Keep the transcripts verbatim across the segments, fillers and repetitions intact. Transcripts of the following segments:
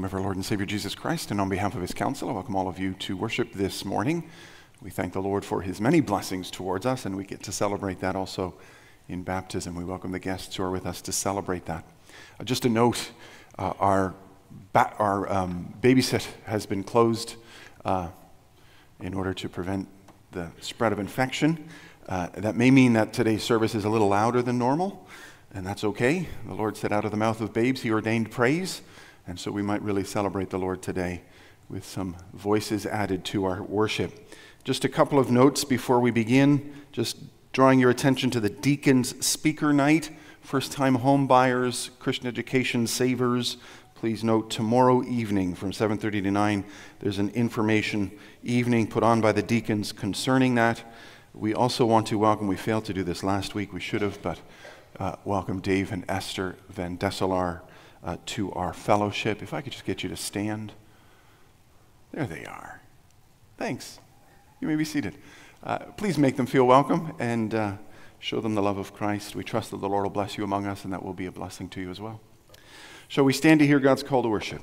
of our Lord and Savior Jesus Christ, and on behalf of his council, I welcome all of you to worship this morning. We thank the Lord for his many blessings towards us, and we get to celebrate that also in baptism. We welcome the guests who are with us to celebrate that. Uh, just a note, uh, our, ba- our um, babysit has been closed uh, in order to prevent the spread of infection. Uh, that may mean that today's service is a little louder than normal, and that's okay. The Lord said, out of the mouth of babes he ordained praise, and so we might really celebrate the Lord today with some voices added to our worship. Just a couple of notes before we begin, just drawing your attention to the Deacons Speaker Night. First-time home buyers, Christian education savers, please note tomorrow evening from seven thirty to nine, there's an information evening put on by the deacons concerning that. We also want to welcome, we failed to do this last week, we should have, but uh, welcome Dave and Esther Van Desselaar uh, to our fellowship. If I could just get you to stand. There they are. Thanks. You may be seated. Uh, please make them feel welcome and uh, show them the love of Christ. We trust that the Lord will bless you among us, and that will be a blessing to you as well. Shall we stand to hear God's call to worship?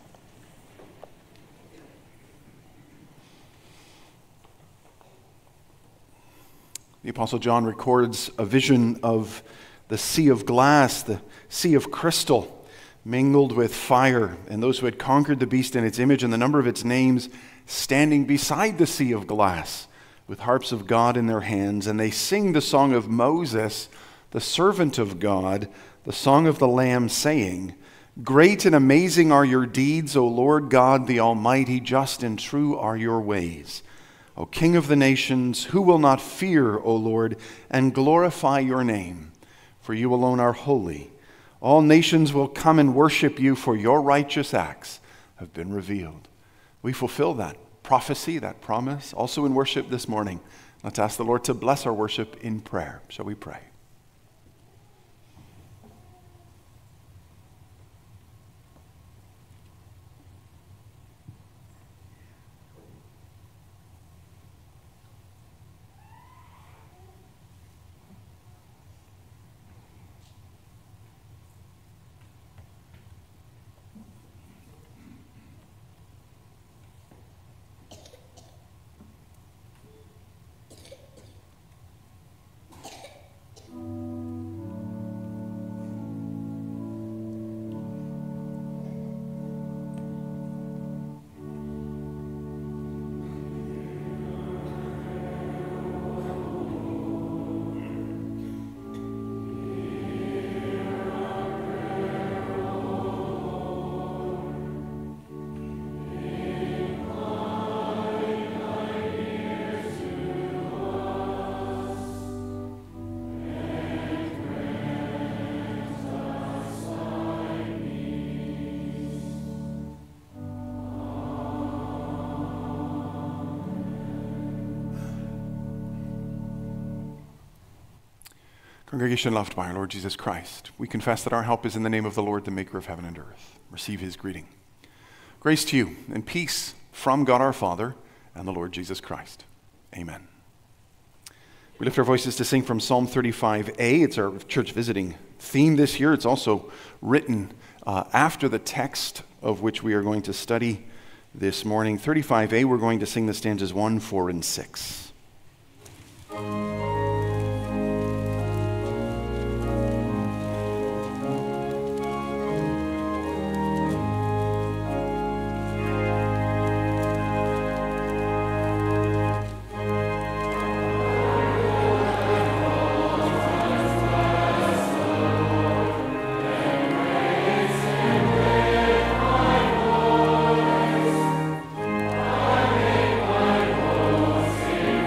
The Apostle John records a vision of the sea of glass, the sea of crystal, mingled with fire, and those who had conquered the beast in its image and the number of its names standing beside the sea of glass with harps of God in their hands. And they sing the song of Moses, the servant of God, the song of the Lamb, saying, "Great and amazing are your deeds, O Lord God the Almighty, just and true are your ways. O King of the nations, who will not fear, O Lord, and glorify your name? For you alone are holy. All nations will come and worship you, for your righteous acts have been revealed." We fulfill that prophecy, that promise, also in worship this morning. Let's ask the Lord to bless our worship in prayer. Shall we pray? Congregation loved by our Lord Jesus Christ, we confess that our help is in the name of the Lord, the maker of heaven and earth. Receive his greeting. Grace to you and peace from God our Father and the Lord Jesus Christ. Amen. We lift our voices to sing from Psalm thirty-five A. It's our church visiting theme this year. It's also written uh, after the text of which we are going to study this morning. thirty-five A, we're going to sing the stanzas one, four, and six. Sing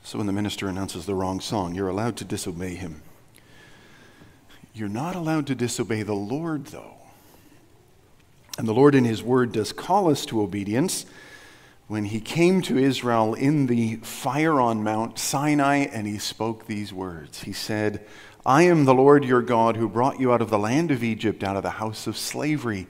So when the minister announces the wrong song, you're allowed to disobey him. You're not allowed to disobey the Lord, though. And the Lord in his word does call us to obedience when he came to Israel in the fire on Mount Sinai and he spoke these words. He said, I am the Lord your God who brought you out of the land of Egypt, out of the house of slavery.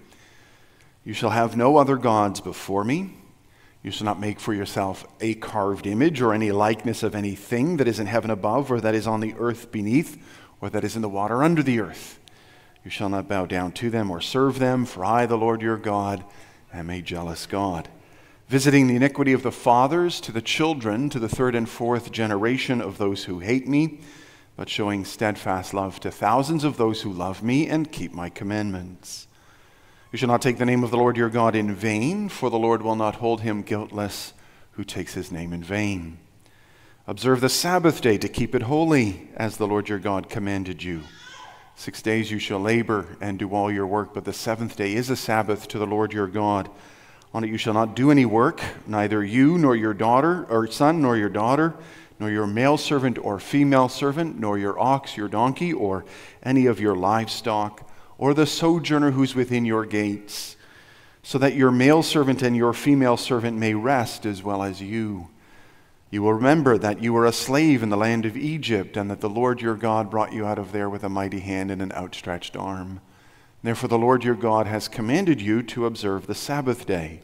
You shall have no other gods before me. You shall not make for yourself a carved image or any likeness of anything that is in heaven above or that is on the earth beneath or that is in the water under the earth. You shall not bow down to them or serve them, for I, the Lord your God, am a jealous God, visiting the iniquity of the fathers to the children, to the third and fourth generation of those who hate me, but showing steadfast love to thousands of those who love me and keep my commandments. You shall not take the name of the Lord your God in vain, for the Lord will not hold him guiltless who takes his name in vain. Observe the Sabbath day to keep it holy, as the Lord your God commanded you. Six days you shall labor and do all your work, but the seventh day is a Sabbath to the Lord your God. On it you shall not do any work, neither you nor your daughter or son nor your daughter, nor your male servant or female servant, nor your ox, your donkey, or any of your livestock, or the sojourner who's within your gates, so that your male servant and your female servant may rest as well as you. You will remember that you were a slave in the land of Egypt, and that the Lord your God brought you out of there with a mighty hand and an outstretched arm. Therefore the Lord your God has commanded you to observe the Sabbath day.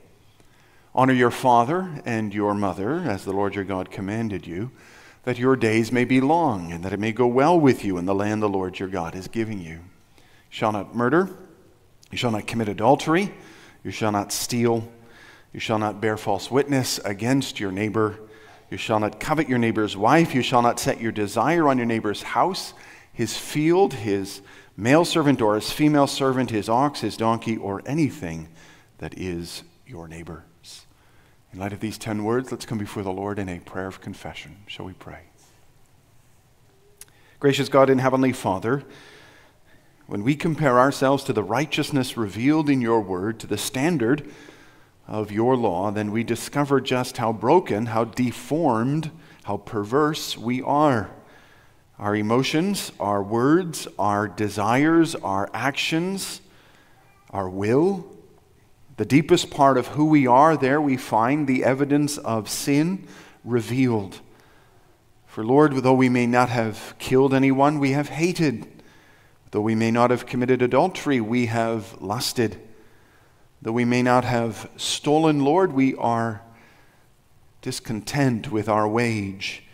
Honor your father and your mother, as the Lord your God commanded you, that your days may be long, and that it may go well with you in the land the Lord your God is giving you. You shall not murder, you shall not commit adultery, you shall not steal, you shall not bear false witness against your neighbor, you shall not covet your neighbor's wife, you shall not set your desire on your neighbor's house, his field, his male servant or his female servant, his ox, his donkey, or anything that is your neighbor's. In light of these ten words, let's come before the Lord in a prayer of confession. Shall we pray? Gracious God and Heavenly Father, when we compare ourselves to the righteousness revealed in your word, to the standard of your law, then we discover just how broken, how deformed, how perverse we are. Our emotions, our words, our desires, our actions, our will, the deepest part of who we are, there we find the evidence of sin revealed. For Lord, though we may not have killed anyone, we have hated. Though we may not have committed adultery, we have lusted. Though we may not have stolen, Lord, we are discontent with our wage.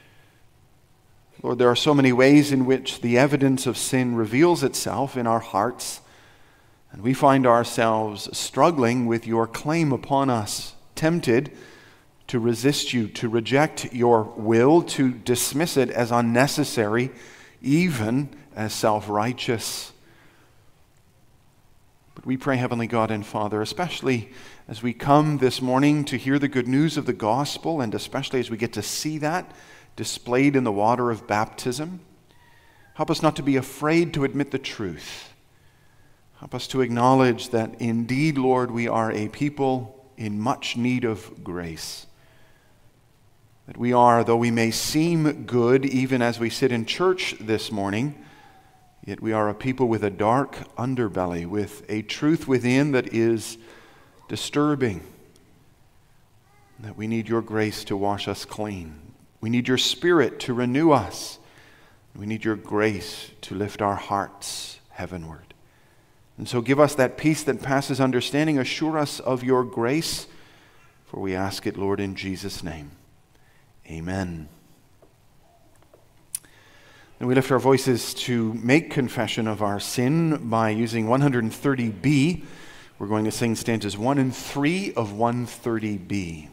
Lord, there are so many ways in which the evidence of sin reveals itself in our hearts, and we find ourselves struggling with your claim upon us, tempted to resist you, to reject your will, to dismiss it as unnecessary, even as self-righteous. But we pray, Heavenly God and Father, especially as we come this morning to hear the good news of the gospel, and especially as we get to see that displayed in the water of baptism, help us not to be afraid to admit the truth. Help us to acknowledge that indeed, Lord, we are a people in much need of grace. That we are, though we may seem good even as we sit in church this morning, yet we are a people with a dark underbelly, with a truth within that is disturbing. That we need your grace to wash us clean. We need your Spirit to renew us. We need your grace to lift our hearts heavenward. And so give us that peace that passes understanding. Assure us of your grace, for we ask it, Lord, in Jesus' name. Amen. And we lift our voices to make confession of our sin by using one thirty B. We're going to sing stanzas one and three of one thirty B.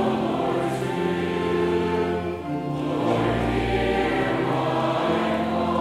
Lord, hear my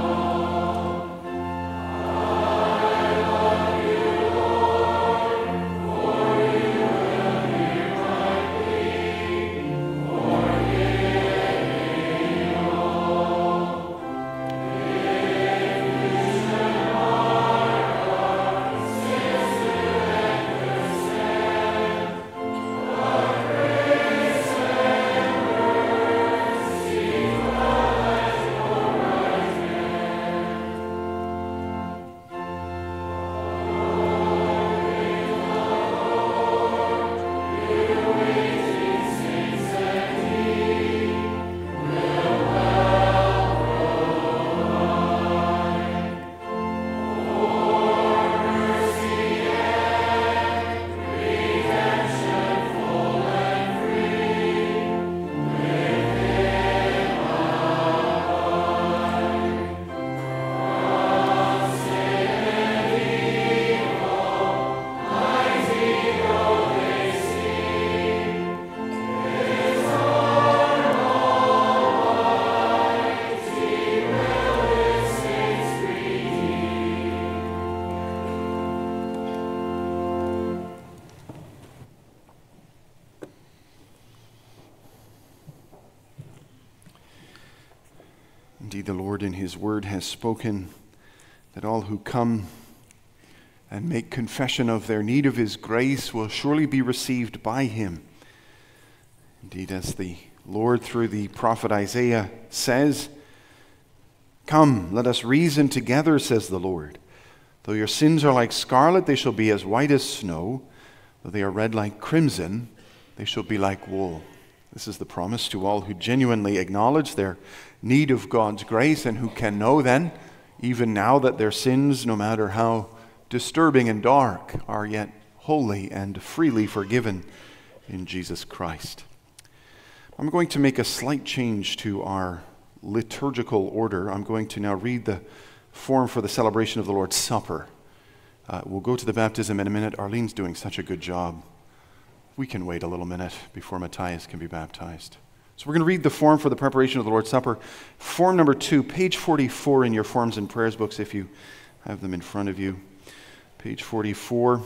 Indeed, the Lord in his word has spoken that all who come and make confession of their need of his grace will surely be received by him. Indeed, as the Lord through the prophet Isaiah says, "Come, let us reason together, says the Lord. Though your sins are like scarlet, they shall be as white as snow. Though they are red like crimson, they shall be like wool." This is the promise to all who genuinely acknowledge their need of God's grace and who can know then, even now, that their sins, no matter how disturbing and dark, are yet wholly and freely forgiven in Jesus Christ. I'm going to make a slight change to our liturgical order. I'm going to now read the form for the celebration of the Lord's Supper. Uh, we'll go to the baptism in a minute. Arlene's doing such a good job. We can wait a little minute before Matthias can be baptized. So we're going to read the form for the preparation of the Lord's Supper. Form number two, page forty-four in your forms and prayers books if you have them in front of you. Page forty-four.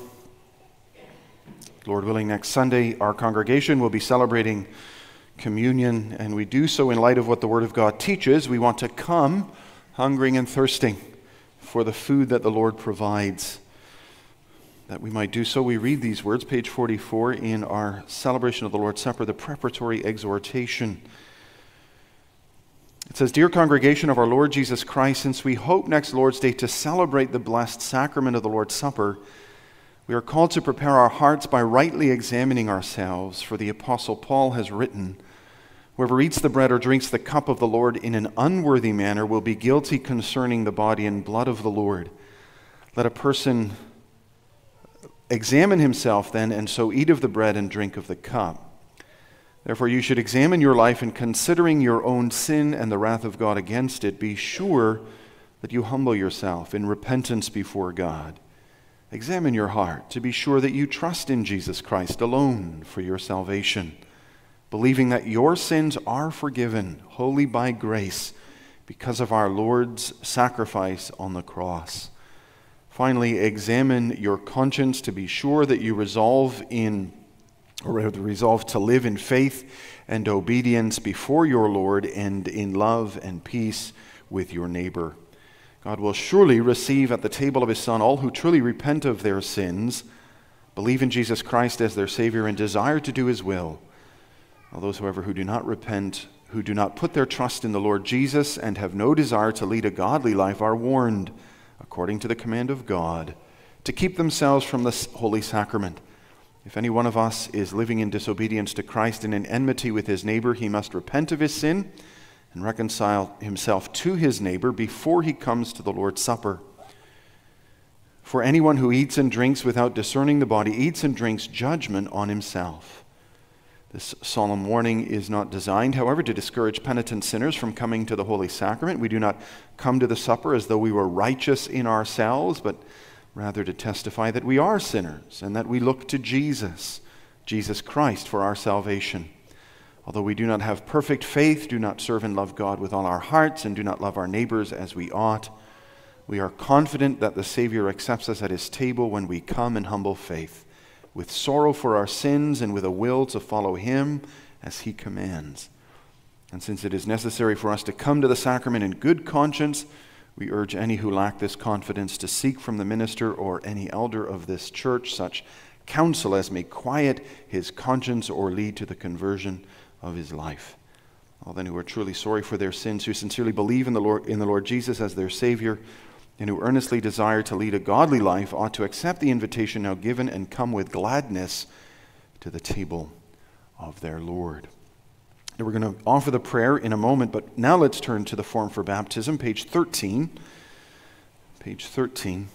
Lord willing, next Sunday our congregation will be celebrating communion, and we do so in light of what the Word of God teaches. We want to come hungering and thirsting for the food that the Lord provides. That we might do so, we read these words, page forty-four, in our celebration of the Lord's Supper, the preparatory exhortation. It says, "Dear congregation of our Lord Jesus Christ, since we hope next Lord's Day to celebrate the blessed sacrament of the Lord's Supper, we are called to prepare our hearts by rightly examining ourselves. For the Apostle Paul has written, 'Whoever eats the bread or drinks the cup of the Lord in an unworthy manner will be guilty concerning the body and blood of the Lord. Let a person examine himself then, and so eat of the bread and drink of the cup. Therefore you should examine your life, and considering your own sin and the wrath of God against it, be sure that you humble yourself in repentance before God. Examine your heart to be sure that you trust in Jesus Christ alone for your salvation, believing that your sins are forgiven wholly by grace because of our Lord's sacrifice on the cross. Finally, examine your conscience to be sure that you resolve in, or rather resolve to live in faith and obedience before your Lord and in love and peace with your neighbor. God will surely receive at the table of his Son all who truly repent of their sins, believe in Jesus Christ as their Savior, and desire to do his will. All those, however, who do not repent, who do not put their trust in the Lord Jesus and have no desire to lead a godly life are warned, according to the command of God, to keep themselves from the holy sacrament. If any one of us is living in disobedience to Christ and in enmity with his neighbor, he must repent of his sin and reconcile himself to his neighbor before he comes to the Lord's Supper. For anyone who eats and drinks without discerning the body eats and drinks judgment on himself." This solemn warning is not designed, however, to discourage penitent sinners from coming to the Holy Sacrament. We do not come to the supper as though we were righteous in ourselves, but rather to testify that we are sinners and that we look to Jesus, Jesus Christ, for our salvation. Although we do not have perfect faith, do not serve and love God with all our hearts, and do not love our neighbors as we ought, we are confident that the Savior accepts us at his table when we come in humble faith, with sorrow for our sins and with a will to follow him as he commands. And since it is necessary for us to come to the sacrament in good conscience, we urge any who lack this confidence to seek from the minister or any elder of this church such counsel as may quiet his conscience or lead to the conversion of his life. All then who are truly sorry for their sins, who sincerely believe in the Lord, in the Lord Jesus as their Savior, and who earnestly desire to lead a godly life ought to accept the invitation now given and come with gladness to the table of their Lord. And we're going to offer the prayer in a moment, but now let's turn to the form for baptism, page thirteen. Page thirteen.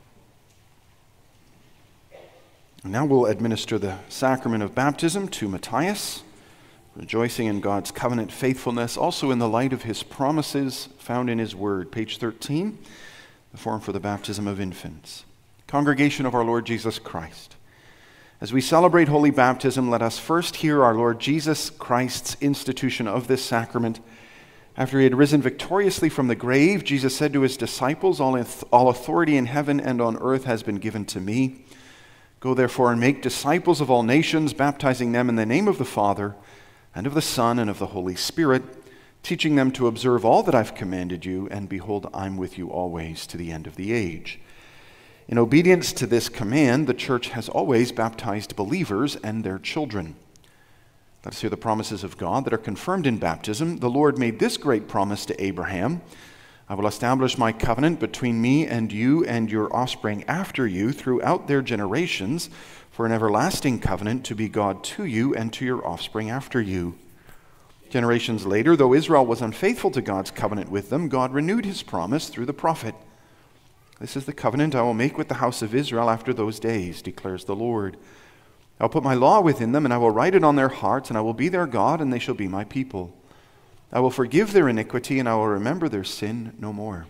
And now we'll administer the sacrament of baptism to Matthias, rejoicing in God's covenant faithfulness, also in the light of his promises found in his word. Page thirteen. The form for the baptism of infants. Congregation of our Lord Jesus Christ, as we celebrate holy baptism, let us first hear our Lord Jesus Christ's institution of this sacrament. After he had risen victoriously from the grave, Jesus said to his disciples, all, all authority in heaven and on earth has been given to me. Go therefore and make disciples of all nations, baptizing them in the name of the Father, and of the Son, and of the Holy Spirit, teaching them to observe all that I've commanded you, and behold, I'm with you always to the end of the age. In obedience to this command, the church has always baptized believers and their children. Let us hear the promises of God that are confirmed in baptism. The Lord made this great promise to Abraham: I will establish my covenant between me and you and your offspring after you throughout their generations, for an everlasting covenant to be God to you and to your offspring after you. Generations later, though Israel was unfaithful to God's covenant with them, God renewed his promise through the prophet. This is the covenant I will make with the house of Israel after those days, declares the Lord. I will put my law within them, and I will write it on their hearts, and I will be their God, and they shall be my people. I will forgive their iniquity, and I will remember their sin no more.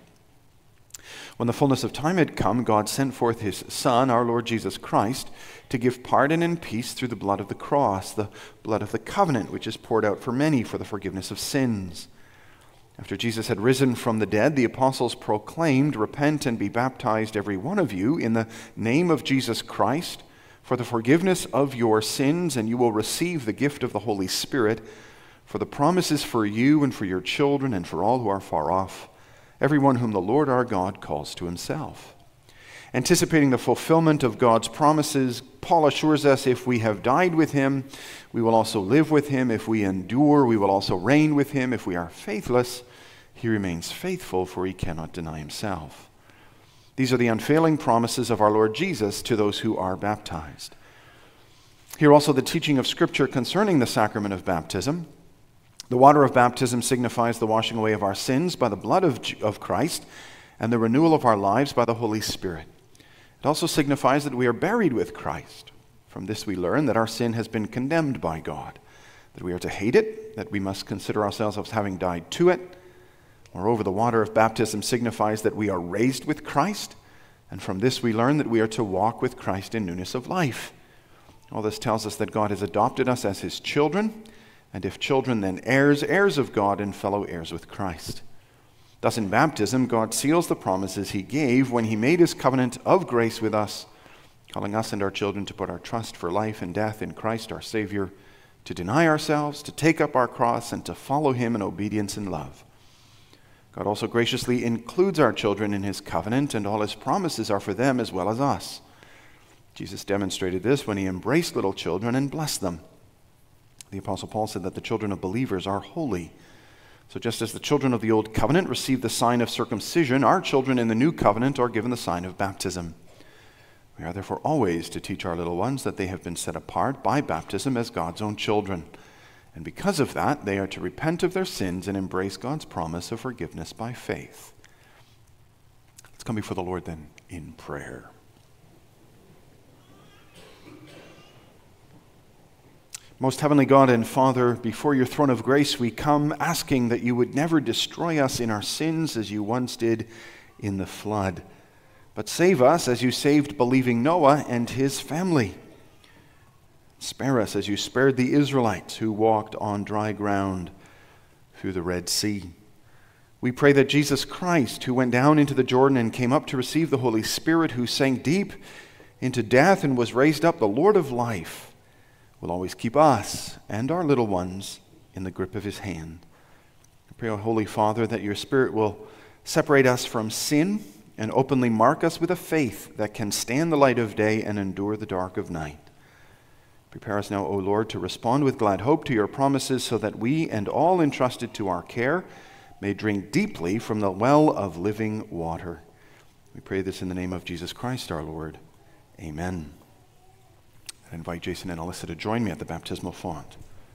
When the fullness of time had come, God sent forth his Son, our Lord Jesus Christ, to give pardon and peace through the blood of the cross, the blood of the covenant, which is poured out for many for the forgiveness of sins. After Jesus had risen from the dead, the apostles proclaimed, Repent and be baptized, every one of you, in the name of Jesus Christ, for the forgiveness of your sins, and you will receive the gift of the Holy Spirit. For the promise is for you and for your children and for all who are far off, everyone whom the Lord our God calls to himself. Anticipating the fulfillment of God's promises, Paul assures us, if we have died with him, we will also live with him. If we endure, we will also reign with him. If we are faithless, he remains faithful, for he cannot deny himself. These are the unfailing promises of our Lord Jesus to those who are baptized. Here also the teaching of Scripture concerning the sacrament of baptism. The water of baptism signifies the washing away of our sins by the blood of, of Christ and the renewal of our lives by the Holy Spirit. It also signifies that we are buried with Christ. From this we learn that our sin has been condemned by God, that we are to hate it, that we must consider ourselves as having died to it. Moreover, the water of baptism signifies that we are raised with Christ, and from this we learn that we are to walk with Christ in newness of life. All this tells us that God has adopted us as his children, and if children, then heirs, heirs of God and fellow heirs with Christ. Thus in baptism, God seals the promises he gave when he made his covenant of grace with us, calling us and our children to put our trust for life and death in Christ our Savior, to deny ourselves, to take up our cross, and to follow him in obedience and love. God also graciously includes our children in his covenant, and all his promises are for them as well as us. Jesus demonstrated this when he embraced little children and blessed them. The Apostle Paul said that the children of believers are holy. So just as the children of the old covenant received the sign of circumcision, our children in the new covenant are given the sign of baptism. We are therefore always to teach our little ones that they have been set apart by baptism as God's own children. And because of that, they are to repent of their sins and embrace God's promise of forgiveness by faith. Let's come before the Lord then in prayer. Most heavenly God and Father, before your throne of grace we come asking that you would never destroy us in our sins as you once did in the flood, but save us as you saved believing Noah and his family. Spare us as you spared the Israelites who walked on dry ground through the Red Sea. We pray that Jesus Christ, who went down into the Jordan and came up to receive the Holy Spirit, who sank deep into death and was raised up, the Lord of life, will always keep us and our little ones in the grip of his hand. I pray, O Holy Father, that your Spirit will separate us from sin and openly mark us with a faith that can stand the light of day and endure the dark of night. Prepare us now, O Lord, to respond with glad hope to your promises, so that we and all entrusted to our care may drink deeply from the well of living water. We pray this in the name of Jesus Christ our Lord. Amen. I invite Jason and Alyssa to join me at the baptismal font.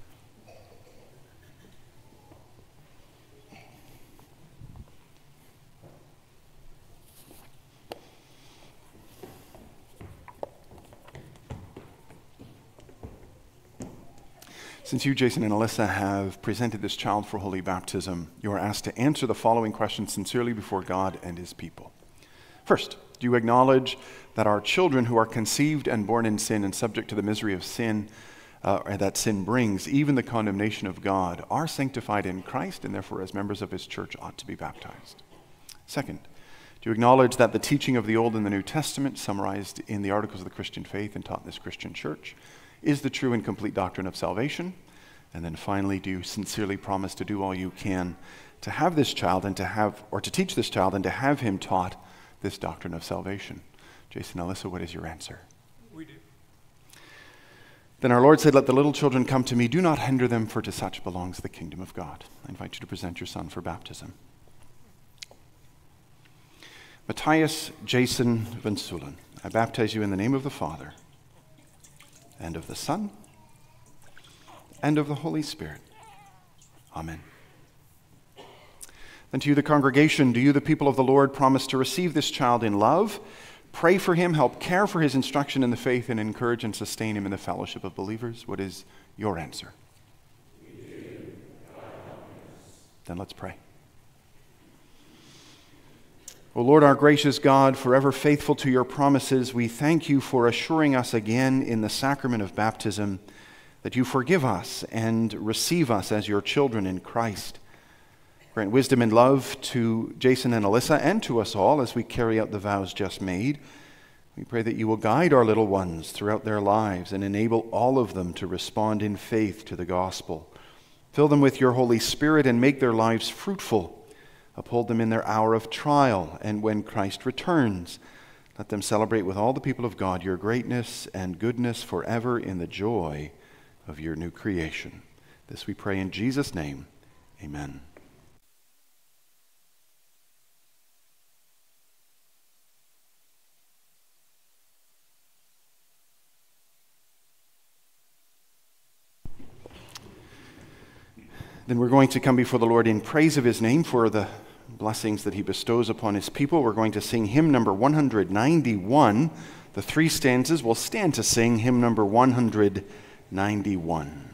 Since you, Jason and Alyssa, have presented this child for holy baptism, you are asked to answer the following questions sincerely before God and his people. First, do you acknowledge that our children who are conceived and born in sin and subject to the misery of sin uh, that sin brings, even the condemnation of God, are sanctified in Christ and therefore as members of his church ought to be baptized? Second, do you acknowledge that the teaching of the Old and the New Testament, summarized in the Articles of the Christian Faith and taught in this Christian church, is the true and complete doctrine of salvation? And then finally, do you sincerely promise to do all you can to have this child and to have, or to teach this child and to have him taught this doctrine of salvation? Jason, Alyssa, what is your answer? We do. Then our Lord said, "Let the little children come to me. Do not hinder them, for to such belongs the kingdom of God." I invite you to present your son for baptism. Matthias Jason Van Sulen, I baptize you in the name of the Father, and of the Son, and of the Holy Spirit. Amen. Then to you, the congregation, do you, the people of the Lord, promise to receive this child in love, pray for him, help care for his instruction in the faith, and encourage and sustain him in the fellowship of believers? What is your answer? We do. God help us. Then let's pray. O Lord, our gracious God, forever faithful to your promises, we thank you for assuring us again in the sacrament of baptism that you forgive us and receive us as your children in Christ. Grant wisdom and love to Jason and Alyssa and to us all as we carry out the vows just made. We pray that you will guide our little ones throughout their lives and enable all of them to respond in faith to the gospel. Fill them with your Holy Spirit and make their lives fruitful. Uphold them in their hour of trial, and when Christ returns, let them celebrate with all the people of God your greatness and goodness forever in the joy of your new creation. This we pray in Jesus' name. Amen. Then we're going to come before the Lord in praise of his name for the blessings that he bestows upon his people. We're going to sing hymn number one hundred ninety-one. The three stanzas will stand to sing hymn number one hundred ninety-one.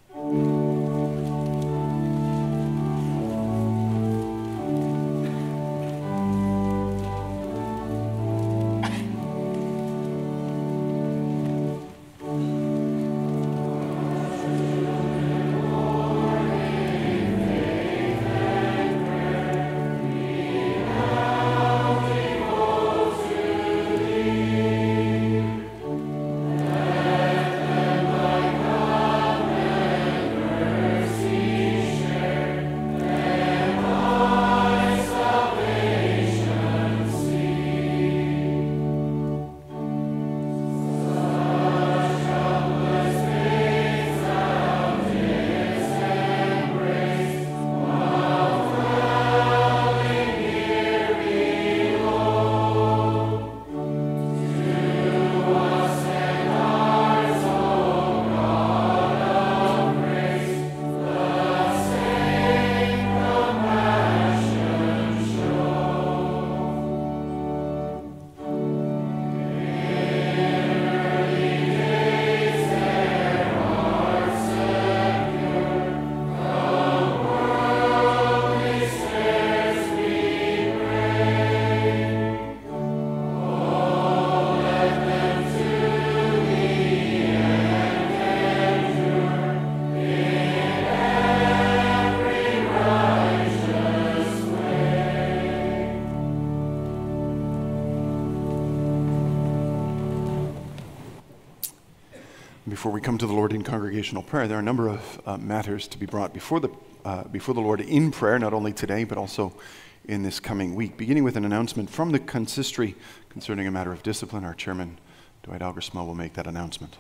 Before we come to the Lord in congregational prayer, there are a number of uh, matters to be brought before the, uh, before the Lord in prayer, not only today, but also in this coming week. Beginning with an announcement from the consistory concerning a matter of discipline, our chairman, Dwight Algersma, will make that announcement.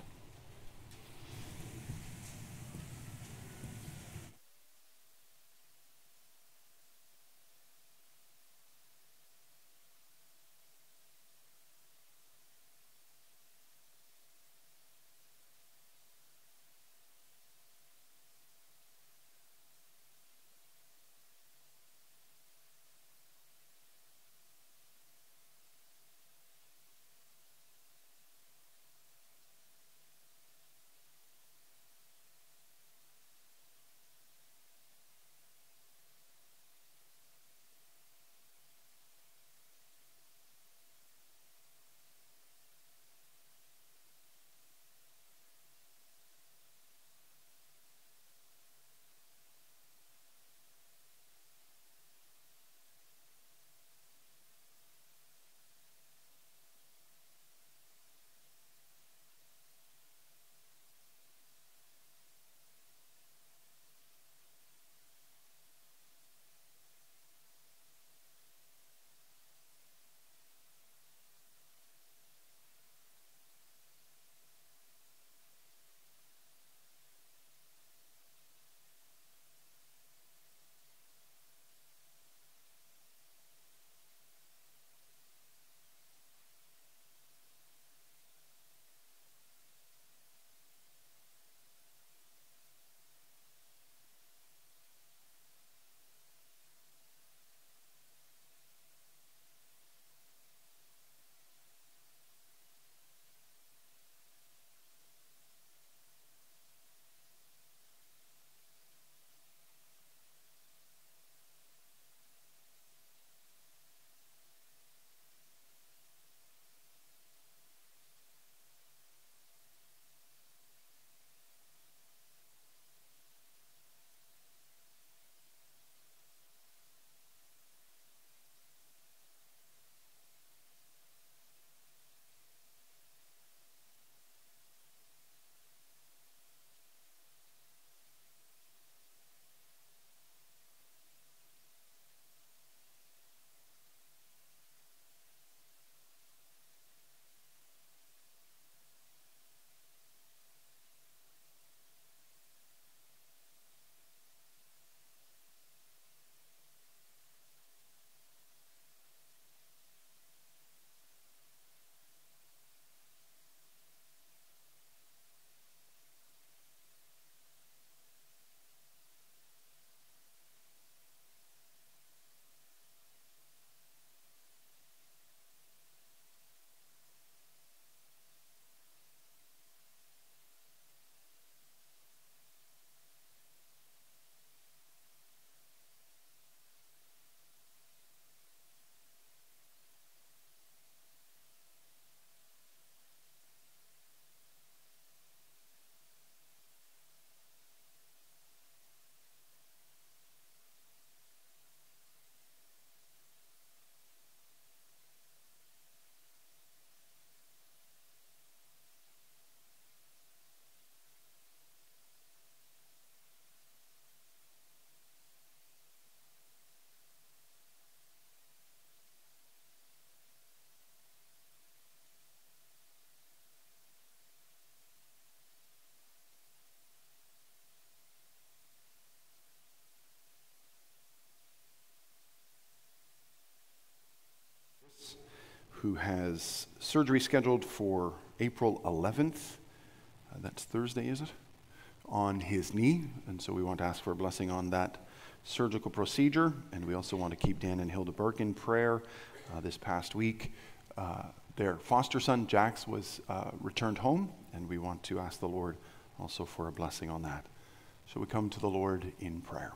who has surgery scheduled for April eleventh. Uh, that's Thursday, is it? On his knee. And so we want to ask for a blessing on that surgical procedure. And we also want to keep Dan and Hilda Burke in prayer. Uh, this past week, uh, their foster son, Jax, was uh, returned home. And we want to ask the Lord also for a blessing on that. So we come to the Lord in prayer.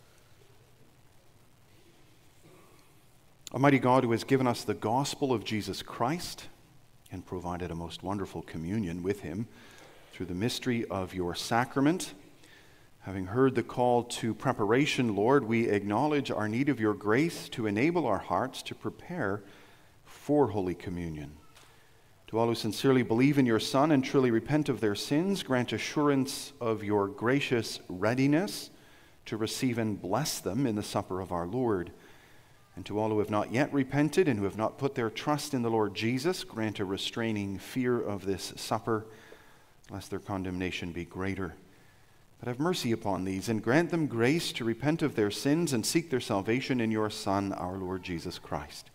Almighty God, who has given us the gospel of Jesus Christ and provided a most wonderful communion with him through the mystery of your sacrament, having heard the call to preparation, Lord, we acknowledge our need of your grace to enable our hearts to prepare for Holy Communion. To all who sincerely believe in your Son and truly repent of their sins, grant assurance of your gracious readiness to receive and bless them in the supper of our Lord. And to all who have not yet repented and who have not put their trust in the Lord Jesus, grant a restraining fear of this supper, lest their condemnation be greater. But have mercy upon these, and grant them grace to repent of their sins and seek their salvation in your Son, our Lord Jesus Christ.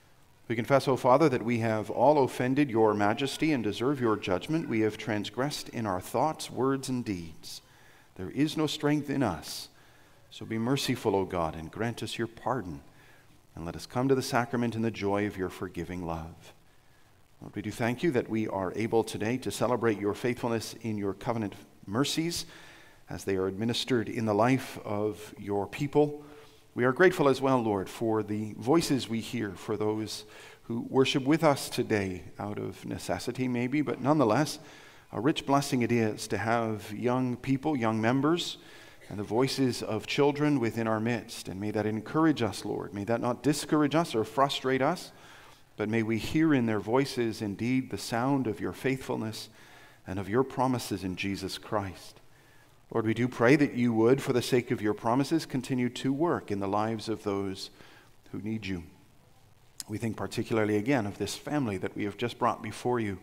We confess, O Father, that we have all offended your majesty and deserve your judgment. We have transgressed in our thoughts, words, and deeds. There is no strength in us. So be merciful, O God, and grant us your pardon. And let us come to the sacrament in the joy of your forgiving love. Lord, we do thank you that we are able today to celebrate your faithfulness in your covenant mercies as they are administered in the life of your people. We are grateful as well, Lord, for the voices we hear, for those who worship with us today out of necessity maybe, but nonetheless, a rich blessing it is to have young people, young members, and the voices of children within our midst. And may that encourage us, Lord. May that not discourage us or frustrate us, but may we hear in their voices indeed the sound of your faithfulness and of your promises in Jesus Christ. Lord, we do pray that you would, for the sake of your promises, continue to work in the lives of those who need you. We think particularly again of this family that we have just brought before you,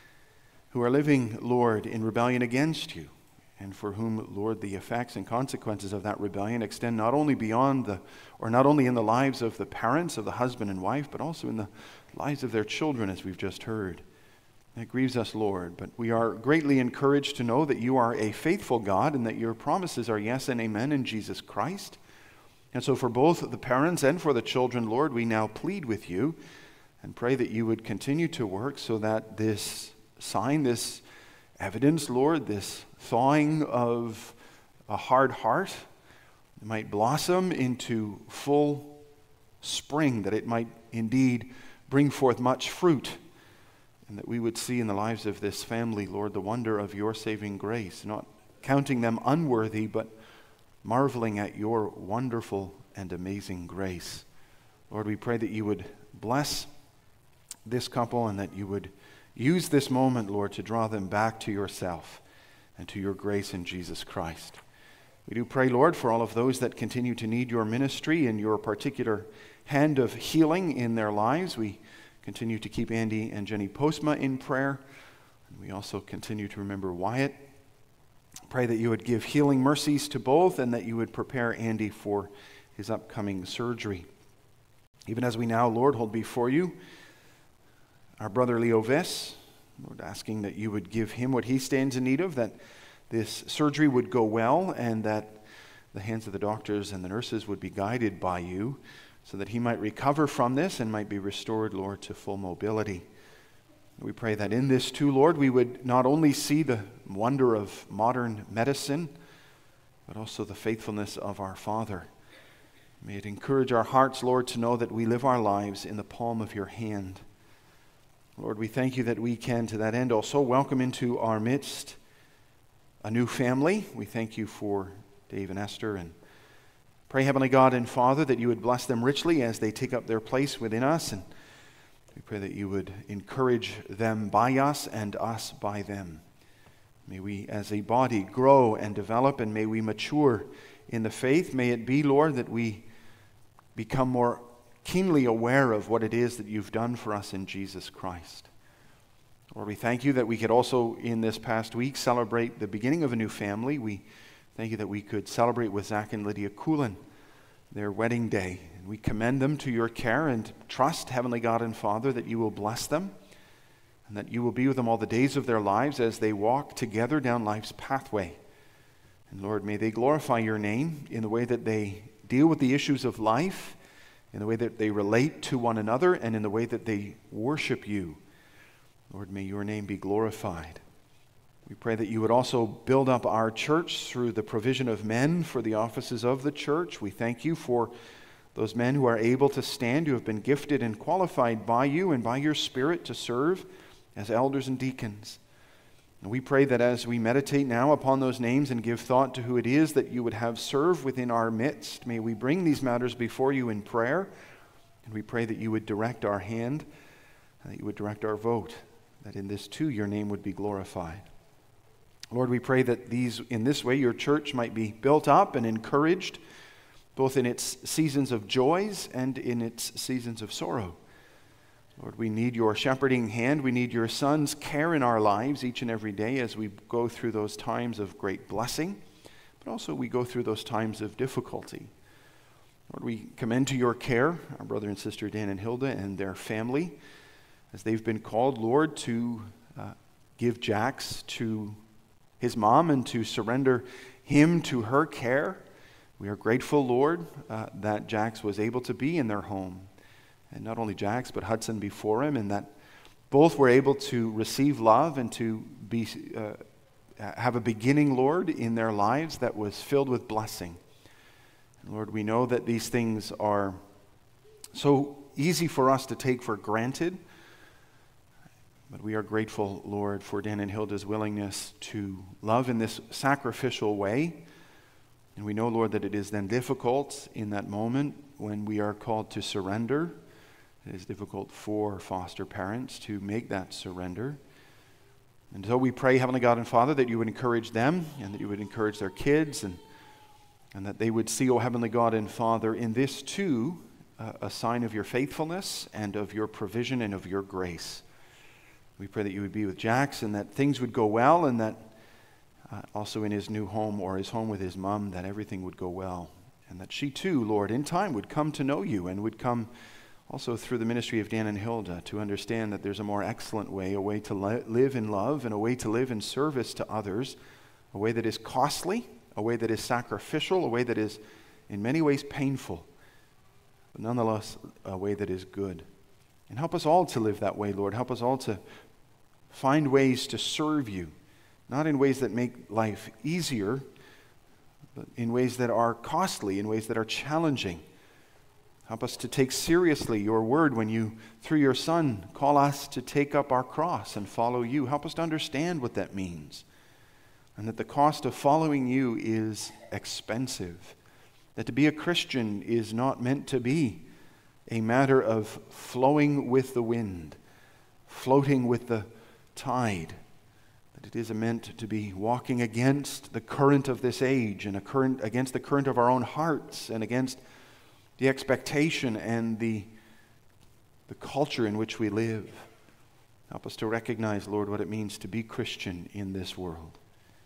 who are living, Lord, in rebellion against you, and for whom, Lord, the effects and consequences of that rebellion extend not only beyond the, or not only in the lives of the parents, of the husband and wife, but also in the lives of their children, as we've just heard. It grieves us, Lord, but we are greatly encouraged to know that you are a faithful God and that your promises are yes and amen in Jesus Christ. And so for both the parents and for the children, Lord, we now plead with you and pray that you would continue to work so that this sign, this evidence, Lord, this thawing of a hard heart might blossom into full spring, that it might indeed bring forth much fruit, and that we would see in the lives of this family, Lord, the wonder of your saving grace, not counting them unworthy, but marveling at your wonderful and amazing grace. Lord, we pray that you would bless this couple and that you would use this moment, Lord, to draw them back to yourself and to your grace in Jesus Christ. We do pray, Lord, for all of those that continue to need your ministry and your particular hand of healing in their lives. We continue to keep Andy and Jenny Postma in prayer. And we also continue to remember Wyatt. Pray that you would give healing mercies to both and that you would prepare Andy for his upcoming surgery. Even as we now, Lord, hold before you our brother Leo Viss, Lord, asking that you would give him what he stands in need of, that this surgery would go well and that the hands of the doctors and the nurses would be guided by you, so that he might recover from this and might be restored, Lord, to full mobility. We pray that in this too, Lord, we would not only see the wonder of modern medicine, but also the faithfulness of our Father. May it encourage our hearts, Lord, to know that we live our lives in the palm of your hand. Lord, we thank you that we can, to that end, also welcome into our midst a new family. We thank you for Dave and Esther, and pray, Heavenly God and Father, that you would bless them richly as they take up their place within us. And we pray that you would encourage them by us and us by them. May we as a body grow and develop, and may we mature in the faith. May it be, Lord, that we become more keenly aware of what it is that you've done for us in Jesus Christ. Lord, we thank you that we could also, in this past week, celebrate the beginning of a new family. We thank you that we could celebrate with Zach and Lydia Coolin their wedding day. And we commend them to your care and trust, Heavenly God and Father, that you will bless them and that you will be with them all the days of their lives as they walk together down life's pathway. And Lord, may they glorify your name in the way that they deal with the issues of life, in the way that they relate to one another, and in the way that they worship you. Lord, may your name be glorified. We pray that you would also build up our church through the provision of men for the offices of the church. We thank you for those men who are able to stand, who have been gifted and qualified by you and by your Spirit to serve as elders and deacons. And we pray that as we meditate now upon those names and give thought to who it is that you would have serve within our midst, may we bring these matters before you in prayer, and we pray that you would direct our hand, and that you would direct our vote, that in this too your name would be glorified. Lord, we pray that these, in this way your church might be built up and encouraged, both in its seasons of joys and in its seasons of sorrow. Lord, we need your shepherding hand. We need your Son's care in our lives each and every day as we go through those times of great blessing, but also we go through those times of difficulty. Lord, we commend to your care our brother and sister Dan and Hilda and their family as they've been called, Lord, to uh, give Jax to his mom and to surrender him to her care. We are grateful, Lord, uh, that Jax was able to be in their home. And not only Jax, but Hudson before him, and that both were able to receive love and to be uh, have a beginning, Lord, in their lives that was filled with blessing. And Lord, we know that these things are so easy for us to take for granted, but we are grateful, Lord, for Dan and Hilda's willingness to love in this sacrificial way. And we know, Lord, that it is then difficult in that moment when we are called to surrender. It is difficult for foster parents to make that surrender. And so we pray, Heavenly God and Father, that you would encourage them and that you would encourage their kids and, and that they would see, O Heavenly God and Father, in this too, uh, a sign of your faithfulness and of your provision and of your grace. We pray that you would be with Jax and that things would go well, and that uh, also in his new home or his home with his mom, that everything would go well. And that she too, Lord, in time would come to know you and would come also through the ministry of Dan and Hilda to understand that there's a more excellent way, a way to li- live in love and a way to live in service to others, a way that is costly, a way that is sacrificial, a way that is in many ways painful, but nonetheless a way that is good. And help us all to live that way, Lord. Help us all to find ways to serve you, not in ways that make life easier, but in ways that are costly, in ways that are challenging. Help us to take seriously your word when you, through your Son, call us to take up our cross and follow you. Help us to understand what that means, and that the cost of following you is expensive, that to be a Christian is not meant to be a matter of flowing with the wind, floating with the tide, that it is meant to be walking against the current of this age and a current, against the current of our own hearts and against the expectation and the, the culture in which we live. Help us to recognize, Lord, what it means to be Christian in this world.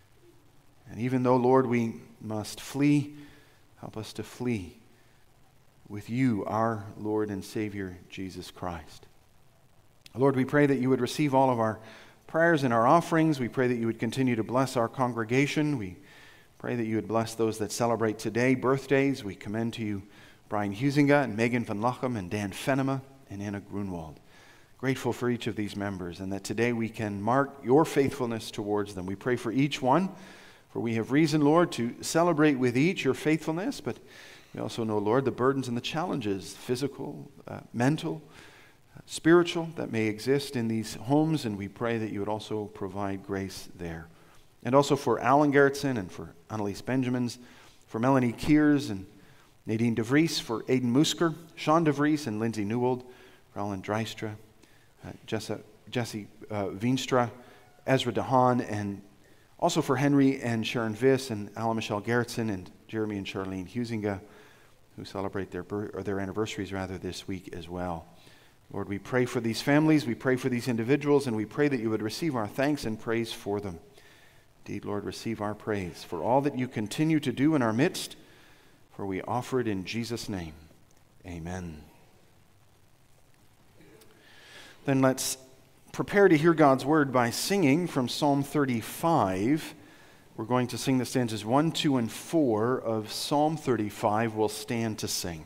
And even though, Lord, we must flee, help us to flee with you, our Lord and Savior, Jesus Christ. Lord, we pray that you would receive all of our prayers and our offerings. We pray that you would continue to bless our congregation. We pray that you would bless those that celebrate today, birthdays. We commend to you Brian Huizinga and Megan van Lochem and Dan Fenema and Anna Grunwald. Grateful for each of these members, and that today we can mark your faithfulness towards them. We pray for each one, for we have reason, Lord, to celebrate with each your faithfulness, but we also know, Lord, the burdens and the challenges, physical, uh, mental, uh, spiritual, that may exist in these homes, and we pray that you would also provide grace there. And also for Alan Gerritsen and for Annalise Benjamins, for Melanie Keers and Nadine DeVries, for Aidan Musker, Sean DeVries and Lindsay Newald, for Alan Dykstra, uh, Jesse, Jesse uh, Veenstra, Ezra DeHaan, and also for Henry and Sharon Viss and Alan Michelle Gerritsen and Jeremy and Charlene Huizinga, who celebrate their birth, or their anniversaries rather this week as well. Lord, we pray for these families, we pray for these individuals, and we pray that you would receive our thanks and praise for them. Indeed, Lord, receive our praise for all that you continue to do in our midst, For we offer it in Jesus' name. Amen. Then let's prepare to hear God's word by singing from Psalm thirty-five. We're going to sing the stanzas one, two, and four of Psalm thirty-five. We'll stand to sing.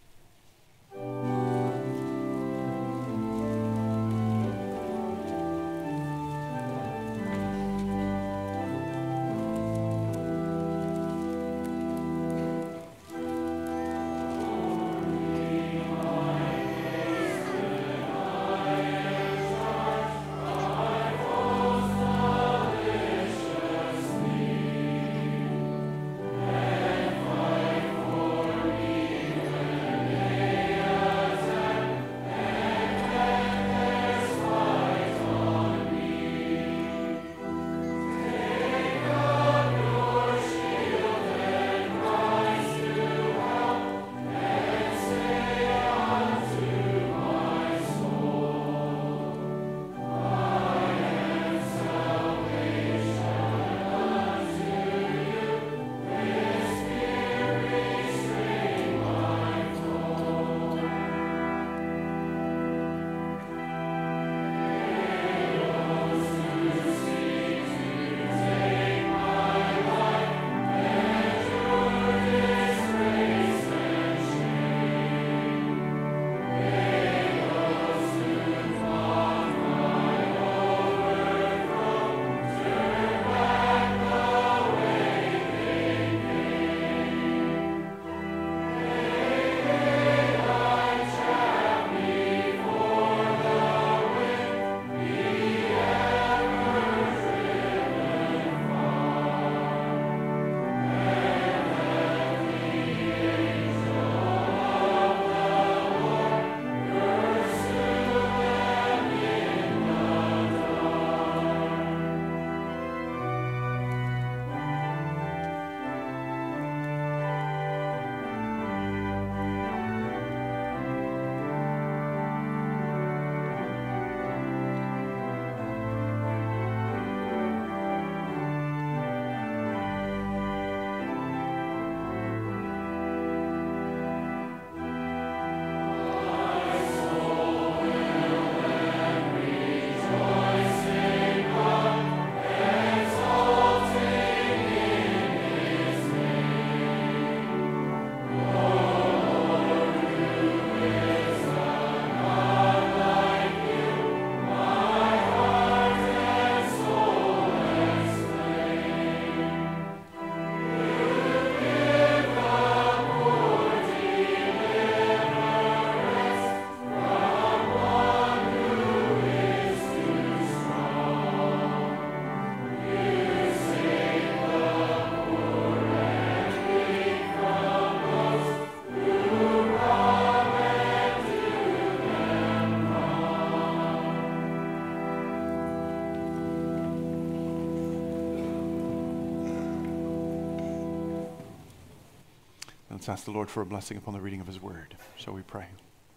Let's ask the Lord for a blessing upon the reading of his word. Shall we pray?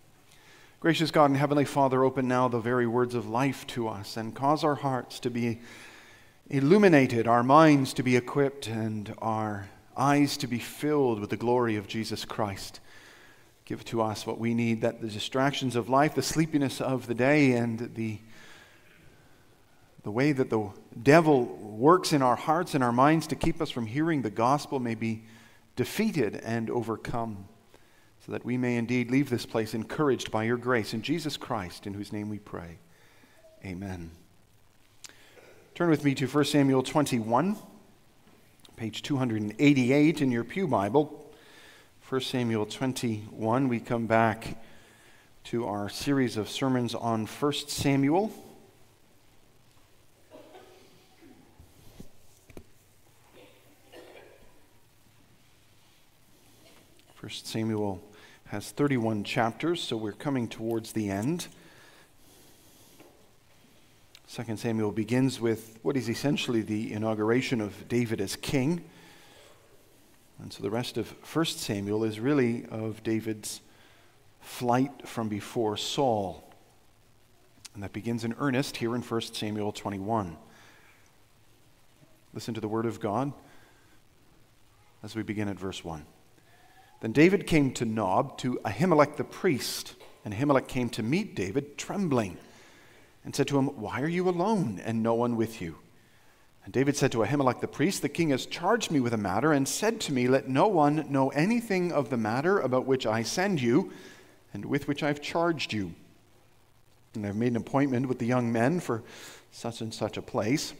Gracious God and Heavenly Father, open now the very words of life to us and cause our hearts to be illuminated, our minds to be equipped, and our eyes to be filled with the glory of Jesus Christ. Give to us what we need, that the distractions of life, the sleepiness of the day, and the, the way that the devil works in our hearts and our minds to keep us from hearing the gospel may be defeated and overcome, so that we may indeed leave this place encouraged by your grace. In Jesus Christ, in whose name we pray. Amen. Turn with me to First Samuel twenty-one, page two eighty-eight in your pew Bible. First Samuel twenty-one, we come back to our series of sermons on First Samuel. First Samuel has thirty-one chapters, so we're coming towards the end. Second Samuel begins with what is essentially the inauguration of David as king. And so the rest of First Samuel is really of David's flight from before Saul. And that begins in earnest here in First Samuel twenty-one. Listen to the word of God as we begin at verse one. Then David came to Nob, to Ahimelech the priest. And Ahimelech came to meet David, trembling, and said to him, "Why are you alone, and no one with you?" And David said to Ahimelech the priest, "The king has charged me with a matter, and said to me, 'Let no one know anything of the matter about which I send you, and with which I have charged you.' And I have made an appointment with the young men for such and such a place.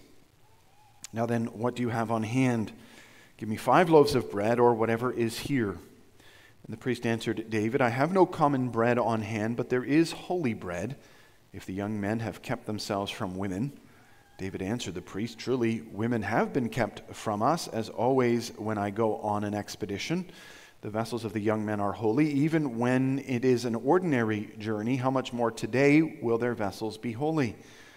Now then, what do you have on hand? Give me five loaves of bread, or whatever is here." And the priest answered David, "I have no common bread on hand, but there is holy bread, if the young men have kept themselves from women." David answered the priest, "Truly, women have been kept from us, as always when I go on an expedition. The vessels of the young men are holy, even when it is an ordinary journey. How much more today will their vessels be holy?"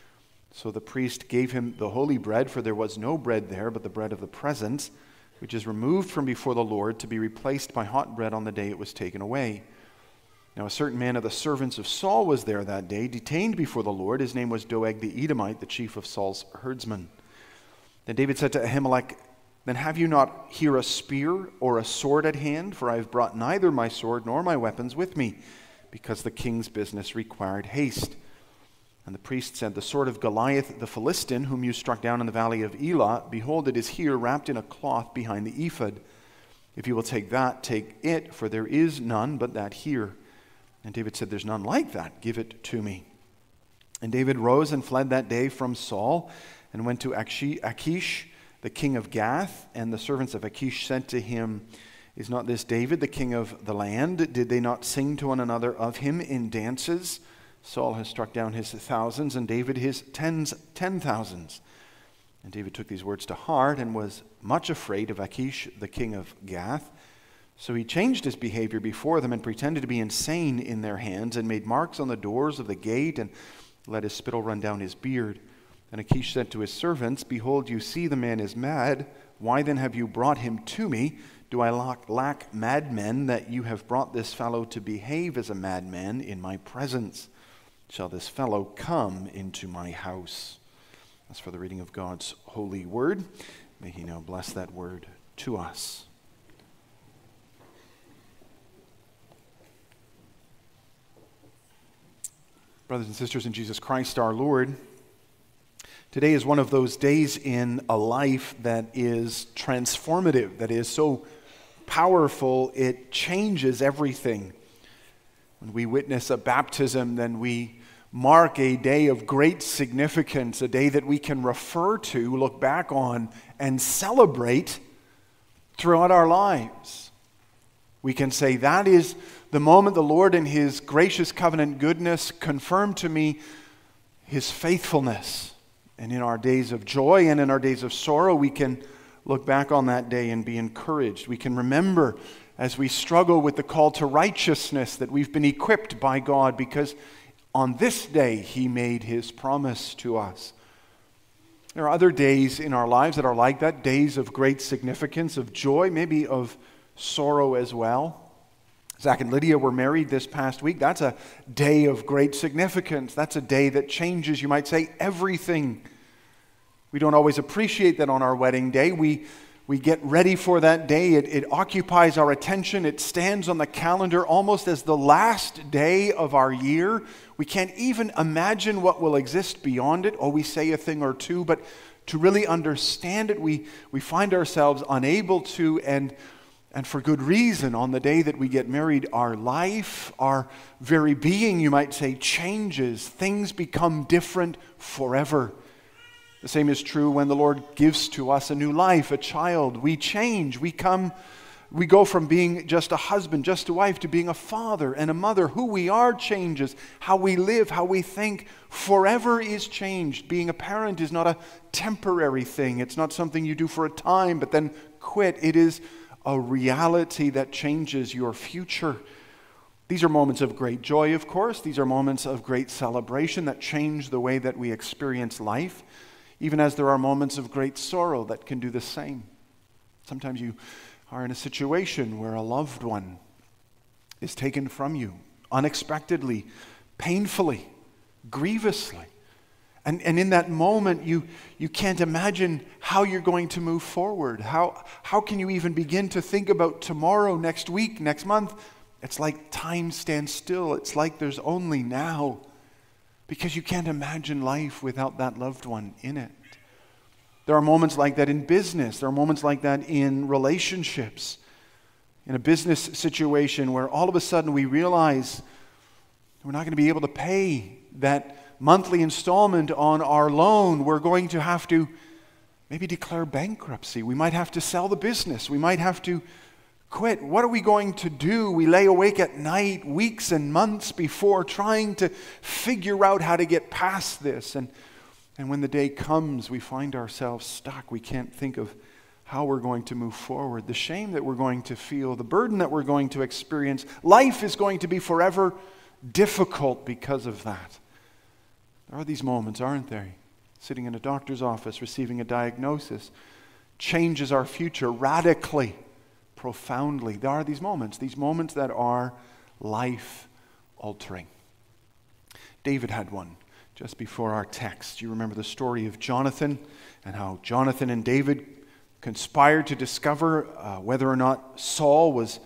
So the priest gave him the holy bread, for there was no bread there but the bread of the presence, which is removed from before the Lord to be replaced by hot bread on the day it was taken away. Now a certain man of the servants of Saul was there that day, detained before the Lord. His name was Doeg the Edomite, the chief of Saul's herdsmen. Then David said to Ahimelech, "Then have you not here a spear or a sword at hand? For I have brought neither my sword nor my weapons with me, because the king's business required haste." And the priest said, "The sword of Goliath the Philistine, whom you struck down in the valley of Elah, behold, it is here wrapped in a cloth behind the ephod. If you will take that, take it, for there is none but that here." And David said, "There's none like that. Give it to me." And David rose and fled that day from Saul and went to Achish, the king of Gath. And the servants of Achish said to him, "Is not this David, the king of the land? Did they not sing to one another of him in dances? Saul has struck down his thousands, and David his tens, ten thousands." And David took these words to heart and was much afraid of Achish, the king of Gath. So he changed his behavior before them and pretended to be insane in their hands, and made marks on the doors of the gate and let his spittle run down his beard. And Achish said to his servants, "Behold, you see the man is mad. Why then have you brought him to me? Do I lack, lack madmen that you have brought this fellow to behave as a madman in my presence? Shall this fellow come into my house?" As for the reading of God's holy word, may he now bless that word to us. Brothers and sisters in Jesus Christ our Lord, today is one of those days in a life that is transformative, that is so powerful, it changes everything. When we witness a baptism, then we mark a day of great significance, a day that we can refer to, look back on, and celebrate throughout our lives. We can say, that is the moment the Lord in His gracious covenant goodness confirmed to me His faithfulness. And in our days of joy and in our days of sorrow, we can look back on that day and be encouraged. We can remember as we struggle with the call to righteousness that we've been equipped by God, because on this day He made His promise to us. There are other days in our lives that are like that, days of great significance, of joy, maybe of sorrow as well. Zach and Lydia were married this past week. That's a day of great significance. That's a day that changes, you might say, everything. We don't always appreciate that on our wedding day. We we get ready for that day. It, it occupies our attention. It stands on the calendar almost as the last day of our year. We can't even imagine what will exist beyond it. Oh, we say a thing or two, but to really understand it, we, we find ourselves unable to, and And for good reason. On the day that we get married, our life, our very being, you might say, changes. Things become different forever. The same is true when the Lord gives to us a new life, a child. We change. We come, we go from being just a husband, just a wife, to being a father and a mother. Who we are changes. How we live, how we think, forever is changed. Being a parent is not a temporary thing. It's not something you do for a time but then quit. It is a reality that changes your future. These are moments of great joy, of course. These are moments of great celebration that change the way that we experience life, even as there are moments of great sorrow that can do the same. Sometimes you are in a situation where a loved one is taken from you unexpectedly, painfully, grievously. And, and in that moment, you, you can't imagine how you're going to move forward. How, how can you even begin to think about tomorrow, next week, next month? It's like time stands still. It's like there's only now, because you can't imagine life without that loved one in it. There are moments like that in business. There are moments like that in relationships. In a business situation where all of a sudden we realize we're not going to be able to pay that monthly installment on our loan. We're going to have to maybe declare bankruptcy. We might have to sell the business. We might have to quit. What are we going to do? We lay awake at night, weeks and months before, trying to figure out how to get past this. And, and when the day comes, we find ourselves stuck. We can't think of how we're going to move forward. The shame that we're going to feel, the burden that we're going to experience. Life is going to be forever difficult because of that. There are these moments, aren't there? Sitting in a doctor's office, receiving a diagnosis, changes our future radically, profoundly. There are these moments, these moments that are life-altering. David had one just before our text. You remember the story of Jonathan and how Jonathan and David conspired to discover uh, whether or not Saul was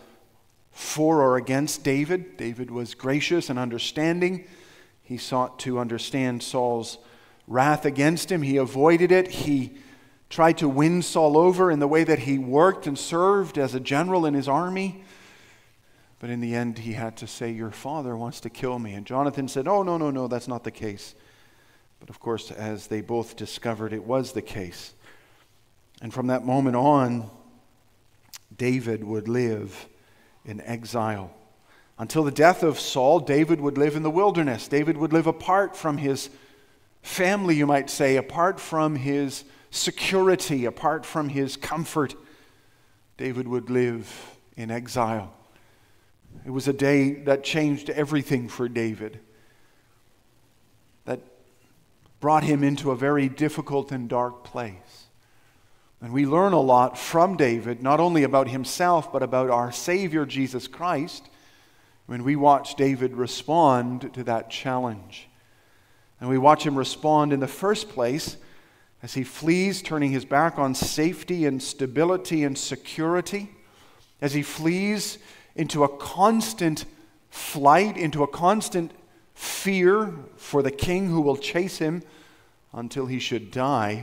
for or against David. David was gracious and understanding. He sought to understand Saul's wrath against him. He avoided it. He tried to win Saul over in the way that he worked and served as a general in his army. But in the end, he had to say, "Your father wants to kill me." And Jonathan said, "Oh, no, no, no, that's not the case." But of course, as they both discovered, it was the case. And from that moment on, David would live in exile. Until the death of Saul, David would live in the wilderness. David would live apart from his family, you might say, apart from his security, apart from his comfort. David would live in exile. It was a day that changed everything for David, that brought him into a very difficult and dark place. And we learn a lot from David, not only about himself, but about our Savior, Jesus Christ, when we watch David respond to that challenge. And we watch him respond in the first place as he flees, turning his back on safety and stability and security, as he flees into a constant flight, into a constant fear for the king who will chase him until he should die.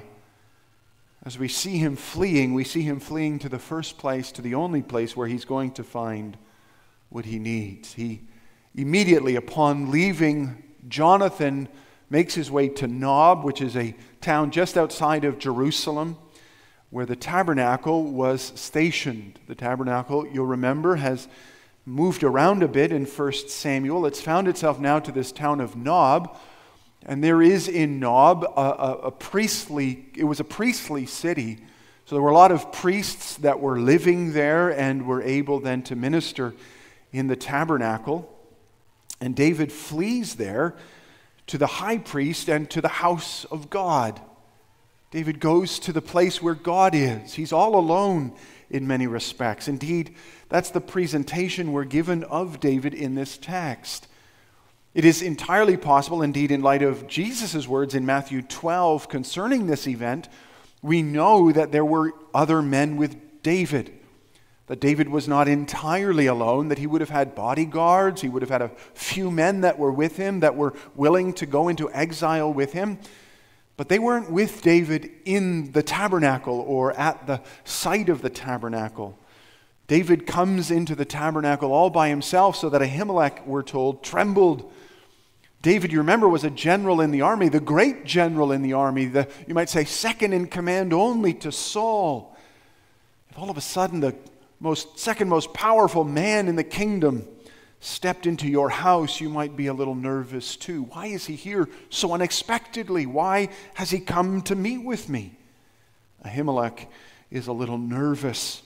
As we see him fleeing, we see him fleeing to the first place, to the only place where he's going to find what he needs. He immediately, upon leaving Jonathan, makes his way to Nob, which is a town just outside of Jerusalem, where the tabernacle was stationed. The tabernacle, you'll remember, has moved around a bit in First Samuel. It's found itself now to this town of Nob. And there is in Nob a, a, a priestly, it was a priestly city. So there were a lot of priests that were living there and were able then to minister in the tabernacle. And David flees there to the high priest and to the house of God. David goes to the place where God is. He's all alone in many respects. Indeed, that's the presentation we're given of David in this text. It is entirely possible, indeed, in light of Jesus' words in Matthew twelve concerning this event, we know that there were other men with David. That David was not entirely alone, that he would have had bodyguards, he would have had a few men that were with him, that were willing to go into exile with him. But they weren't with David in the tabernacle or at the site of the tabernacle. David comes into the tabernacle all by himself, so that Ahimelech, we're told, trembled. David, you remember, was a general in the army, the great general in the army, the, you might say, second in command only to Saul. If all of a sudden the most second most powerful man in the kingdom stepped into your house, you might be a little nervous too. Why is he here so unexpectedly? Why has he come to meet with me? Ahimelech is a little nervous.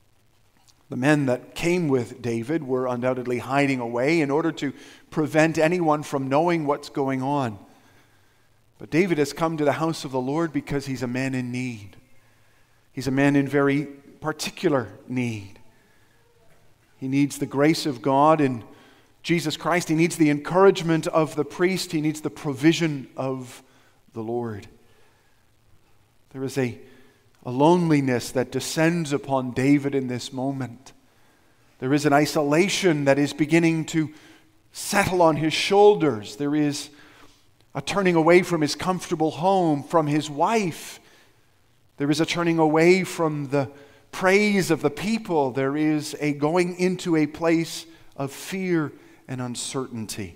The men that came with David were undoubtedly hiding away in order to prevent anyone from knowing what's going on. But David has come to the house of the Lord because he's a man in need. He's a man in very particular need. He needs the grace of God in Jesus Christ. He needs the encouragement of the priest. He needs the provision of the Lord. There is a, a loneliness that descends upon David in this moment. There is an isolation that is beginning to settle on his shoulders. There is a turning away from his comfortable home, from his wife. There is a turning away from the praise of the people. There is a going into a place of fear and uncertainty.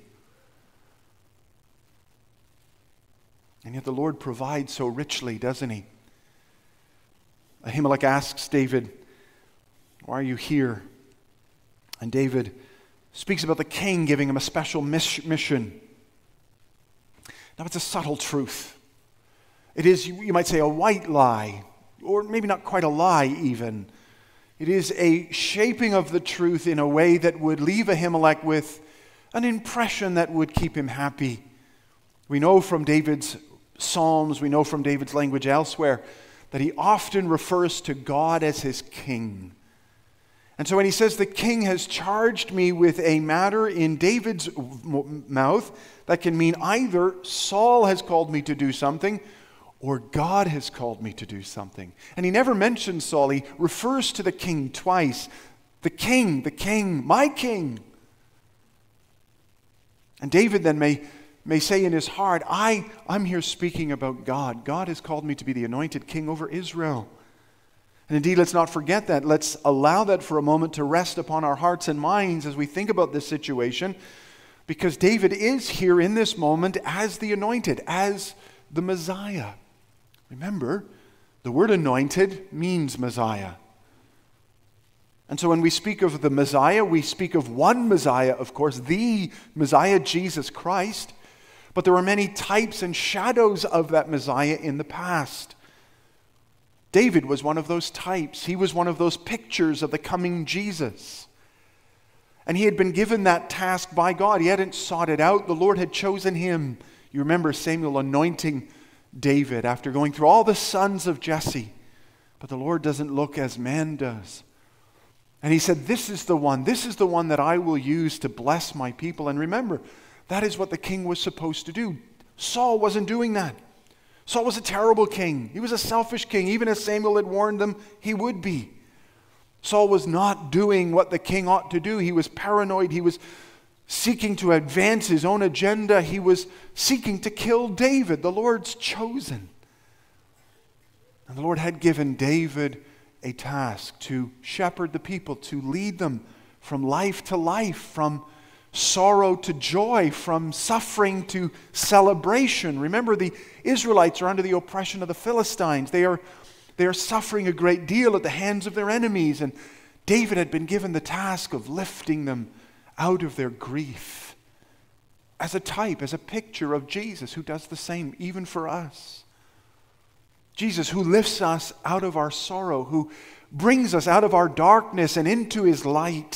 And yet the Lord provides so richly, doesn't He? Ahimelech asks David, "Why are you here?" And David speaks about the king giving him a special mission. Now, it's a subtle truth. It is, you might say, a white lie, or maybe not quite a lie even. It is a shaping of the truth in a way that would leave Ahimelech with an impression that would keep him happy. We know from David's Psalms, we know from David's language elsewhere, that he often refers to God as his king. And so when he says, "The king has charged me with a matter," in David's mouth, that can mean either Saul has called me to do something or God has called me to do something. And he never mentions Saul. He refers to the king twice. The king, the king, my king. And David then may, may say in his heart, I, I'm here speaking about God. God has called me to be the anointed king over Israel. And indeed, let's not forget that. Let's allow that for a moment to rest upon our hearts and minds as we think about this situation, because David is here in this moment as the anointed, as the Messiah. Remember, the word anointed means Messiah. And so when we speak of the Messiah, we speak of one Messiah, of course, the Messiah, Jesus Christ. But there are many types and shadows of that Messiah in the past. David was one of those types. He was one of those pictures of the coming Jesus. And he had been given that task by God. He hadn't sought it out. The Lord had chosen him. You remember Samuel anointing David after going through all the sons of Jesse. But the Lord doesn't look as man does. And he said, "This is the one. This is the one that I will use to bless my people." And remember, that is what the king was supposed to do. Saul wasn't doing that. Saul was a terrible king. He was a selfish king. Even as Samuel had warned them, he would be. Saul was not doing what the king ought to do. He was paranoid. He was seeking to advance his own agenda. He was seeking to kill David, the Lord's chosen. And the Lord had given David a task to shepherd the people, to lead them from life to life, from sorrow to joy, from suffering to celebration. Remember, the Israelites are under the oppression of the Philistines. They are, they are suffering a great deal at the hands of their enemies. And David had been given the task of lifting them out of their grief as a type, as a picture of Jesus, who does the same even for us. Jesus, who lifts us out of our sorrow, who brings us out of our darkness and into His light.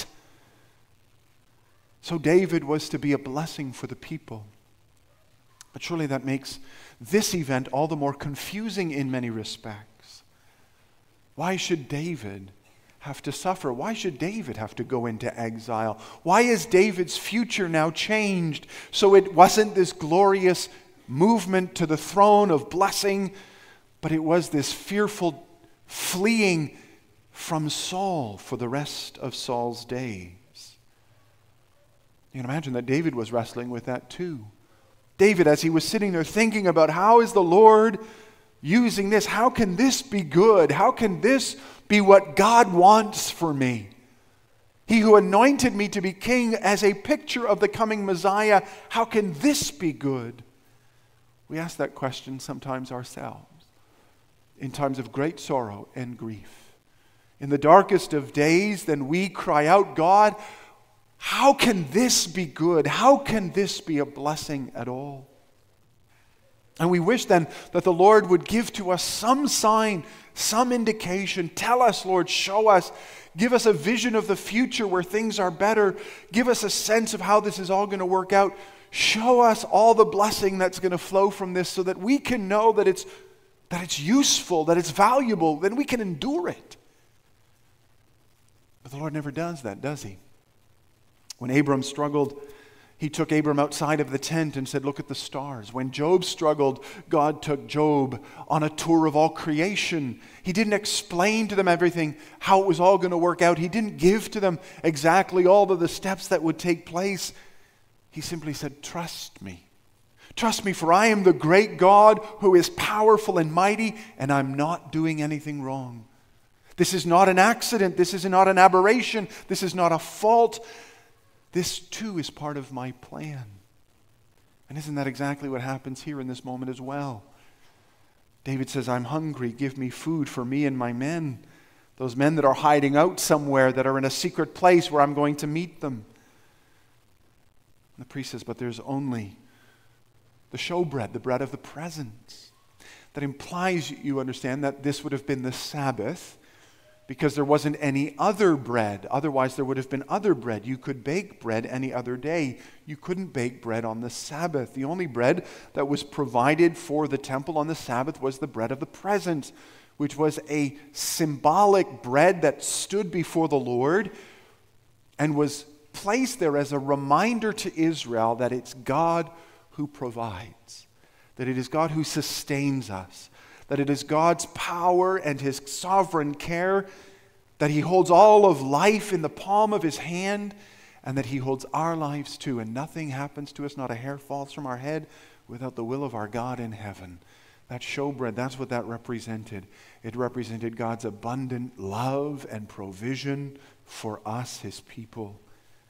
So David was to be a blessing for the people. But surely that makes this event all the more confusing in many respects. Why should David have to suffer? Why should David have to go into exile? Why is David's future now changed so it wasn't this glorious movement to the throne of blessing, but it was this fearful fleeing from Saul for the rest of Saul's days? You can imagine that David was wrestling with that too. David, as he was sitting there thinking about how is the Lord using this? How can this be good? How can this be what God wants for me? He who anointed me to be king as a picture of the coming Messiah, how can this be good? We ask that question sometimes ourselves in times of great sorrow and grief. In the darkest of days, then we cry out, God, how can this be good? How can this be a blessing at all? And we wish then that the Lord would give to us some sign, some indication. Tell us, Lord, show us. Give us a vision of the future where things are better. Give us a sense of how this is all going to work out. Show us all the blessing that's going to flow from this so that we can know that it's, that it's useful, that it's valuable, then we can endure it. But the Lord never does that, does He? When Abram struggled He took Abram outside of the tent and said, look at the stars. When Job struggled, God took Job on a tour of all creation. He didn't explain to them everything, how it was all going to work out. He didn't give to them exactly all of the steps that would take place. He simply said, trust me. Trust me, for I am the great God who is powerful and mighty, and I'm not doing anything wrong. This is not an accident. This is not an aberration. This is not a fault. This too is part of my plan. And isn't that exactly what happens here in this moment as well? David says, I'm hungry. Give me food for me and my men. Those men that are hiding out somewhere, that are in a secret place where I'm going to meet them. And the priest says, but there's only the showbread, the bread of the presence. That implies, you understand, that this would have been the Sabbath, because there wasn't any other bread. Otherwise, there would have been other bread. You could bake bread any other day. You couldn't bake bread on the Sabbath. The only bread that was provided for the temple on the Sabbath was the bread of the presence, which was a symbolic bread that stood before the Lord and was placed there as a reminder to Israel that it's God who provides, that it is God who sustains us, that it is God's power and His sovereign care, that He holds all of life in the palm of His hand, and that He holds our lives too. And nothing happens to us, not a hair falls from our head, without the will of our God in heaven. That showbread, that's what that represented. It represented God's abundant love and provision for us, His people.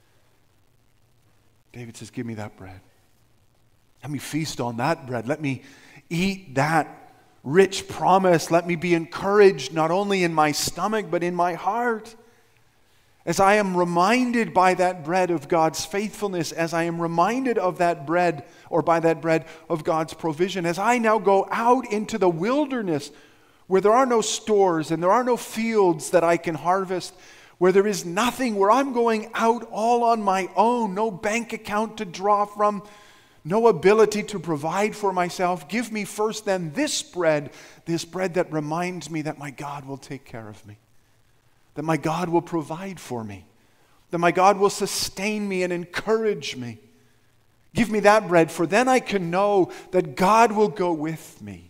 David says, give me that bread. Let me feast on that bread. Let me eat that rich promise. Let me be encouraged not only in my stomach but in my heart. As I am reminded by that bread of God's faithfulness, as I am reminded of that bread, or by that bread of God's provision, as I now go out into the wilderness where there are no stores and there are no fields that I can harvest, where there is nothing, where I'm going out all on my own, no bank account to draw from, no ability to provide for myself. Give me first then this bread, this bread that reminds me that my God will take care of me, that my God will provide for me, that my God will sustain me and encourage me. Give me that bread, for then I can know that God will go with me.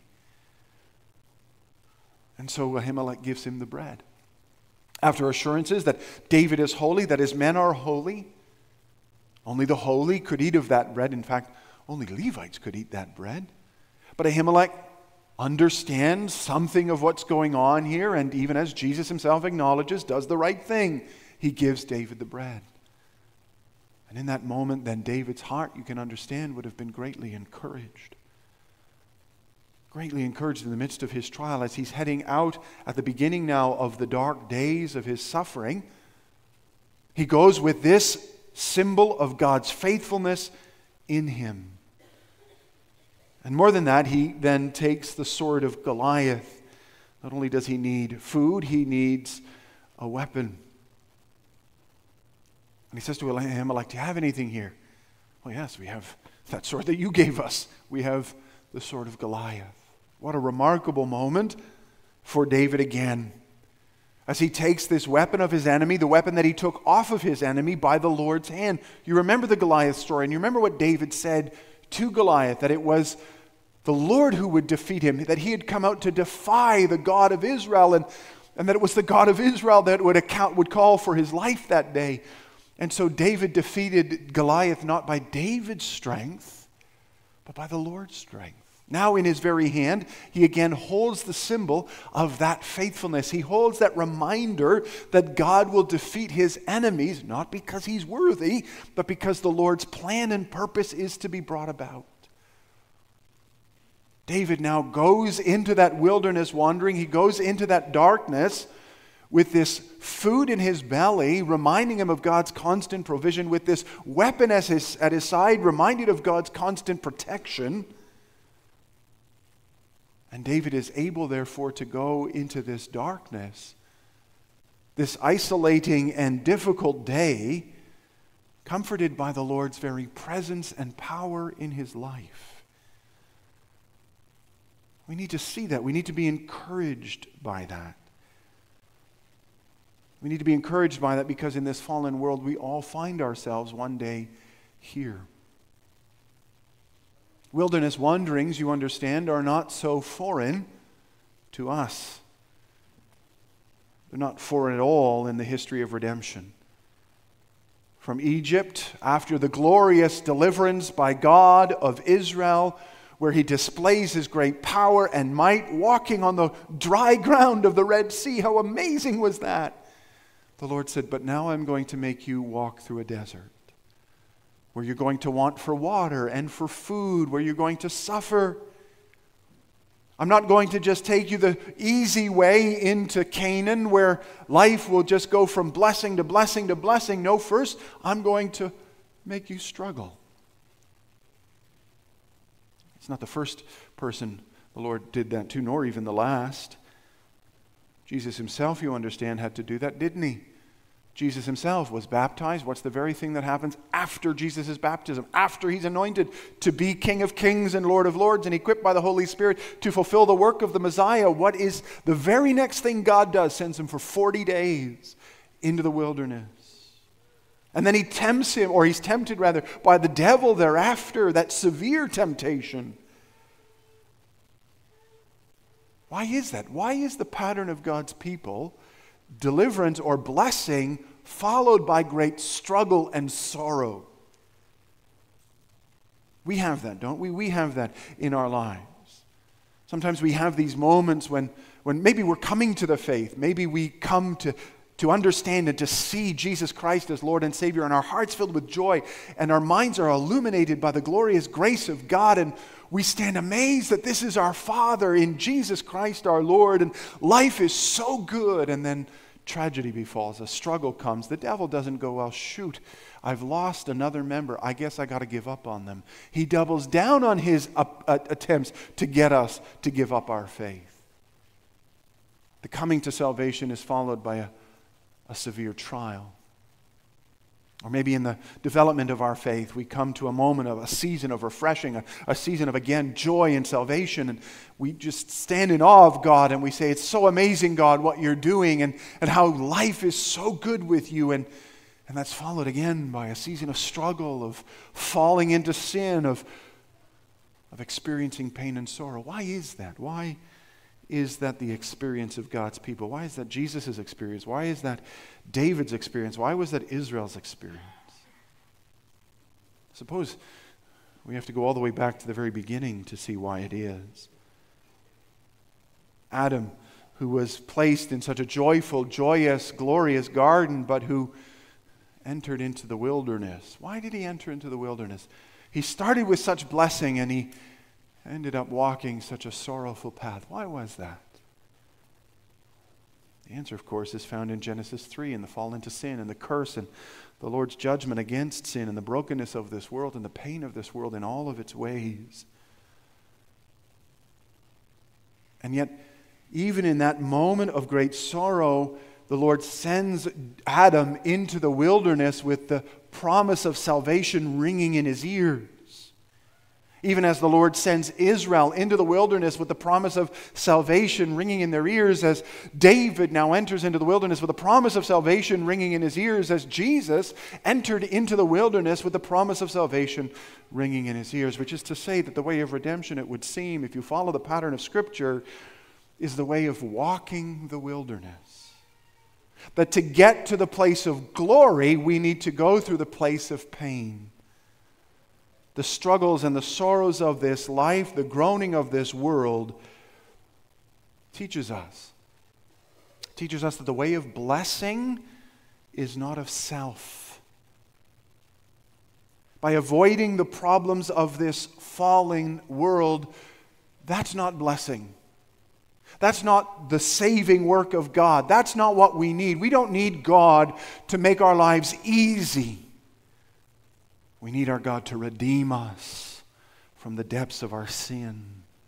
And so Ahimelech gives him the bread. After assurances that David is holy, that his men are holy, only the holy could eat of that bread. In fact, only Levites could eat that bread. But Ahimelech understands something of what's going on here, and even as Jesus himself acknowledges, does the right thing. He gives David the bread. And in that moment, then David's heart, you can understand, would have been greatly encouraged. Greatly encouraged in the midst of his trial as he's heading out at the beginning now of the dark days of his suffering. He goes with this symbol of God's faithfulness in him. And more than that, he then takes the sword of Goliath. Not only does he need food, he needs a weapon. And he says to Ahimelech, do you have anything here? Well, yes, we have that sword that you gave us. We have the sword of Goliath. What a remarkable moment for David again, as he takes this weapon of his enemy, the weapon that he took off of his enemy by the Lord's hand. You remember the Goliath story, and you remember what David said to Goliath, that it was the Lord who would defeat him, that he had come out to defy the God of Israel, and, and that it was the God of Israel that would, account, would call for his life that day. And so David defeated Goliath not by David's strength, but by the Lord's strength. Now in his very hand, he again holds the symbol of that faithfulness. He holds that reminder that God will defeat his enemies, not because he's worthy, but because the Lord's plan and purpose is to be brought about. David now goes into that wilderness wandering. He goes into that darkness with this food in his belly, reminding him of God's constant provision, with this weapon at his, at his side, reminded of God's constant protection. And David is able, therefore, to go into this darkness, this isolating and difficult day, comforted by the Lord's very presence and power in his life. We need to see that. We need to be encouraged by that. We need to be encouraged by that because in this fallen world, we all find ourselves one day here. Wilderness wanderings, you understand, are not so foreign to us. They're not foreign at all in the history of redemption. From Egypt, after the glorious deliverance by God of Israel, where he displays his great power and might, walking on the dry ground of the Red Sea. How amazing was that? The Lord said, but now I'm going to make you walk through a desert, where you're going to want for water and for food, where you're going to suffer. I'm not going to just take you the easy way into Canaan, where life will just go from blessing to blessing to blessing. No, first, I'm going to make you struggle. It's not the first person the Lord did that to, nor even the last. Jesus himself, you understand, had to do that, didn't he? Jesus himself was baptized. What's the very thing that happens after Jesus' baptism? After he's anointed to be King of Kings and Lord of Lords and equipped by the Holy Spirit to fulfill the work of the Messiah, what is the very next thing God does? Sends him for forty days into the wilderness. And then he tempts him, or he's tempted rather, by the devil thereafter, that severe temptation. Why is that? Why is the pattern of God's people deliverance or blessing followed by great struggle and sorrow? We have that, don't we? We have that in our lives. Sometimes we have these moments when, when maybe we're coming to the faith. Maybe we come to, to understand and to see Jesus Christ as Lord and Savior, and our hearts filled with joy, and our minds are illuminated by the glorious grace of God, and we stand amazed that this is our Father in Jesus Christ our Lord, and life is so good. And then tragedy befalls, a struggle comes. The devil doesn't go, well, shoot, I've lost another member. I guess I got to give up on them. He doubles down on his uh, uh, attempts to get us to give up our faith. The coming to salvation is followed by a, a severe trial. Or maybe in the development of our faith, we come to a moment of a season of refreshing, a, a season of, again, joy and salvation. And we just stand in awe of God and we say, it's so amazing, God, what you're doing, and, and how life is so good with you. And, and that's followed again by a season of struggle, of falling into sin, of, of experiencing pain and sorrow. Why is that? Why is that the experience of God's people? Why is that Jesus' experience? Why is that David's experience? Why was that Israel's experience? Suppose we have to go all the way back to the very beginning to see why it is. Adam, who was placed in such a joyful, joyous, glorious garden, but who entered into the wilderness. Why did he enter into the wilderness? He started with such blessing and he ended up walking such a sorrowful path. Why was that? The answer, of course, is found in Genesis three, in the fall into sin and the curse and the Lord's judgment against sin and the brokenness of this world and the pain of this world in all of its ways. And yet, even in that moment of great sorrow, the Lord sends Adam into the wilderness with the promise of salvation ringing in his ears. Even as the Lord sends Israel into the wilderness with the promise of salvation ringing in their ears, as David now enters into the wilderness with the promise of salvation ringing in his ears, as Jesus entered into the wilderness with the promise of salvation ringing in his ears, which is to say that the way of redemption, it would seem, if you follow the pattern of Scripture, is the way of walking the wilderness. That to get to the place of glory, we need to go through the place of pain. The struggles and the sorrows of this life, the groaning of this world, teaches us. Teaches us that the way of blessing is not of self. By avoiding the problems of this falling world, that's not blessing. That's not the saving work of God. That's not what we need. We don't need God to make our lives easy. We need our God to redeem us from the depths of our sin.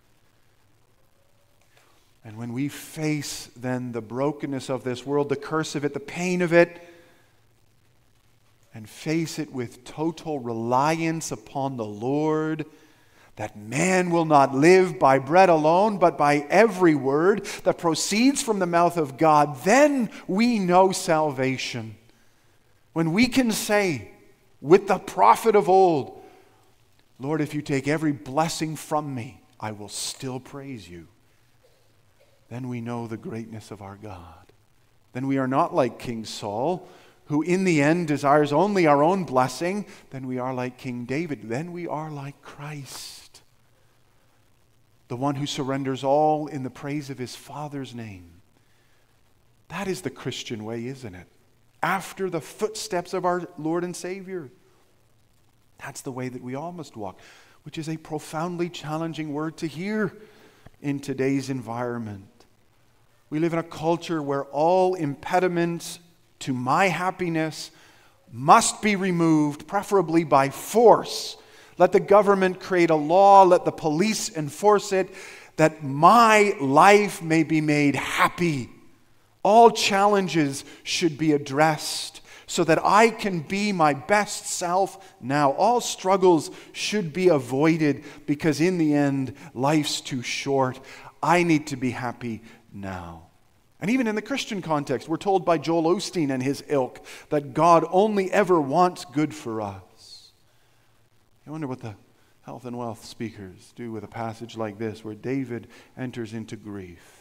And when we face then the brokenness of this world, the curse of it, the pain of it, and face it with total reliance upon the Lord, that man will not live by bread alone, but by every word that proceeds from the mouth of God, then we know salvation. When we can say, with the prophet of old, Lord, if you take every blessing from me, I will still praise you. Then we know the greatness of our God. Then we are not like King Saul, who in the end desires only our own blessing. Then we are like King David. Then we are like Christ, the one who surrenders all in the praise of his Father's name. That is the Christian way, isn't it? After the footsteps of our Lord and Savior. That's the way that we all must walk, which is a profoundly challenging word to hear in today's environment. We live in a culture where all impediments to my happiness must be removed, preferably by force. Let the government create a law, let the police enforce it, that my life may be made happy. All challenges should be addressed so that I can be my best self now. All struggles should be avoided because in the end, life's too short. I need to be happy now. And even in the Christian context, we're told by Joel Osteen and his ilk that God only ever wants good for us. I wonder what the health and wealth speakers do with a passage like this where David enters into grief.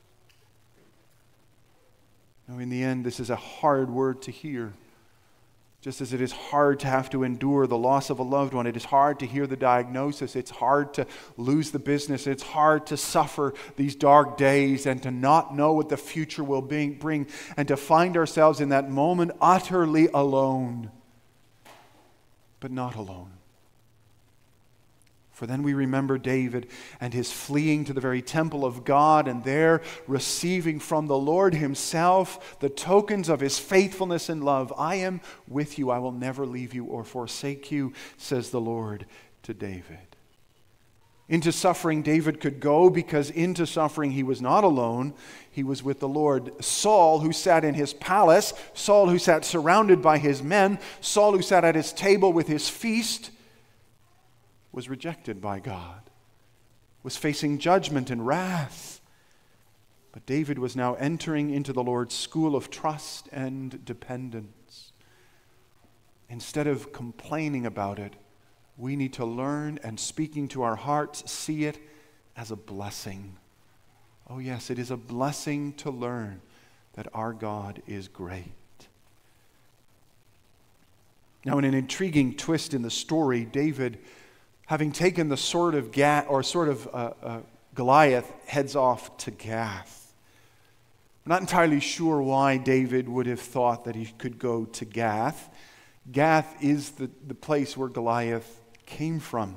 Now, in the end, this is a hard word to hear. Just as it is hard to have to endure the loss of a loved one, it is hard to hear the diagnosis, it's hard to lose the business, it's hard to suffer these dark days and to not know what the future will bring, and to find ourselves in that moment utterly alone, but not alone. For then we remember David and his fleeing to the very temple of God and there receiving from the Lord himself the tokens of his faithfulness and love. I am with you. I will never leave you or forsake you, says the Lord to David. Into suffering David could go because into suffering he was not alone. He was with the Lord. Saul, who sat in his palace, Saul, who sat surrounded by his men, Saul, who sat at his table with his feast, was rejected by God, was facing judgment and wrath. But David was now entering into the Lord's school of trust and dependence. Instead of complaining about it, we need to learn and, speaking to our hearts, see it as a blessing. Oh yes, it is a blessing to learn that our God is great. Now, in an intriguing twist in the story, David, having taken the sword of Gath, or sort of uh, uh, Goliath, heads off to Gath. I'm not entirely sure why David would have thought that he could go to Gath. Gath is the, the place where Goliath came from.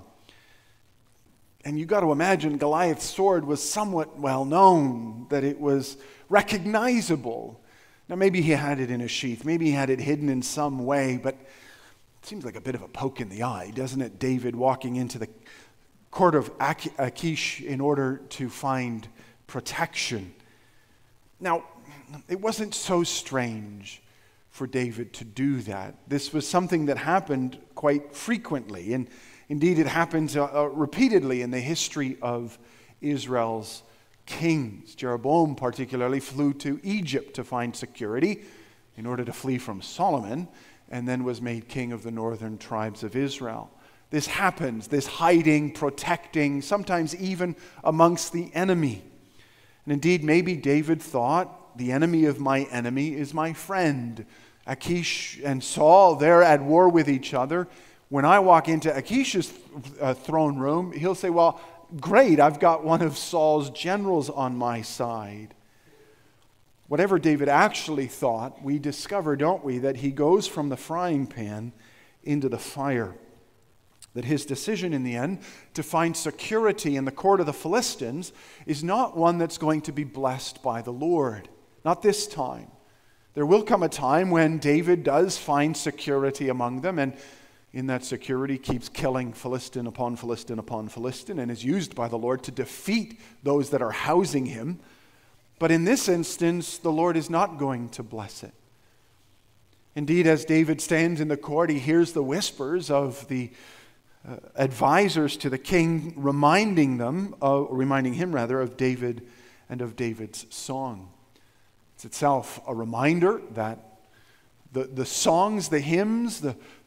And you've got to imagine Goliath's sword was somewhat well known, that it was recognizable. Now maybe he had it in a sheath, maybe he had it hidden in some way, but seems like a bit of a poke in the eye, doesn't it? David walking into the court of Achish in order to find protection. Now, it wasn't so strange for David to do that. This was something that happened quite frequently, and indeed it happens uh, uh, repeatedly in the history of Israel's kings. Jeroboam particularly flew to Egypt to find security in order to flee from Solomon, and then was made king of the northern tribes of Israel. This happens, this hiding, protecting, sometimes even amongst the enemy. And indeed, maybe David thought, the enemy of my enemy is my friend. Achish and Saul, they're at war with each other. When I walk into Achish's uh, throne room, he'll say, well, great, I've got one of Saul's generals on my side. Whatever David actually thought, we discover, don't we, that he goes from the frying pan into the fire. That his decision in the end to find security in the court of the Philistines is not one that's going to be blessed by the Lord. Not this time. There will come a time when David does find security among them, and in that security keeps killing Philistine upon Philistine upon Philistine, and is used by the Lord to defeat those that are housing him. But in this instance, the Lord is not going to bless it. Indeed, as David stands in the court, he hears the whispers of the uh, advisors to the king, reminding them, uh, reminding him rather, of David and of David's song. It's itself a reminder that the, the songs, the hymns, the,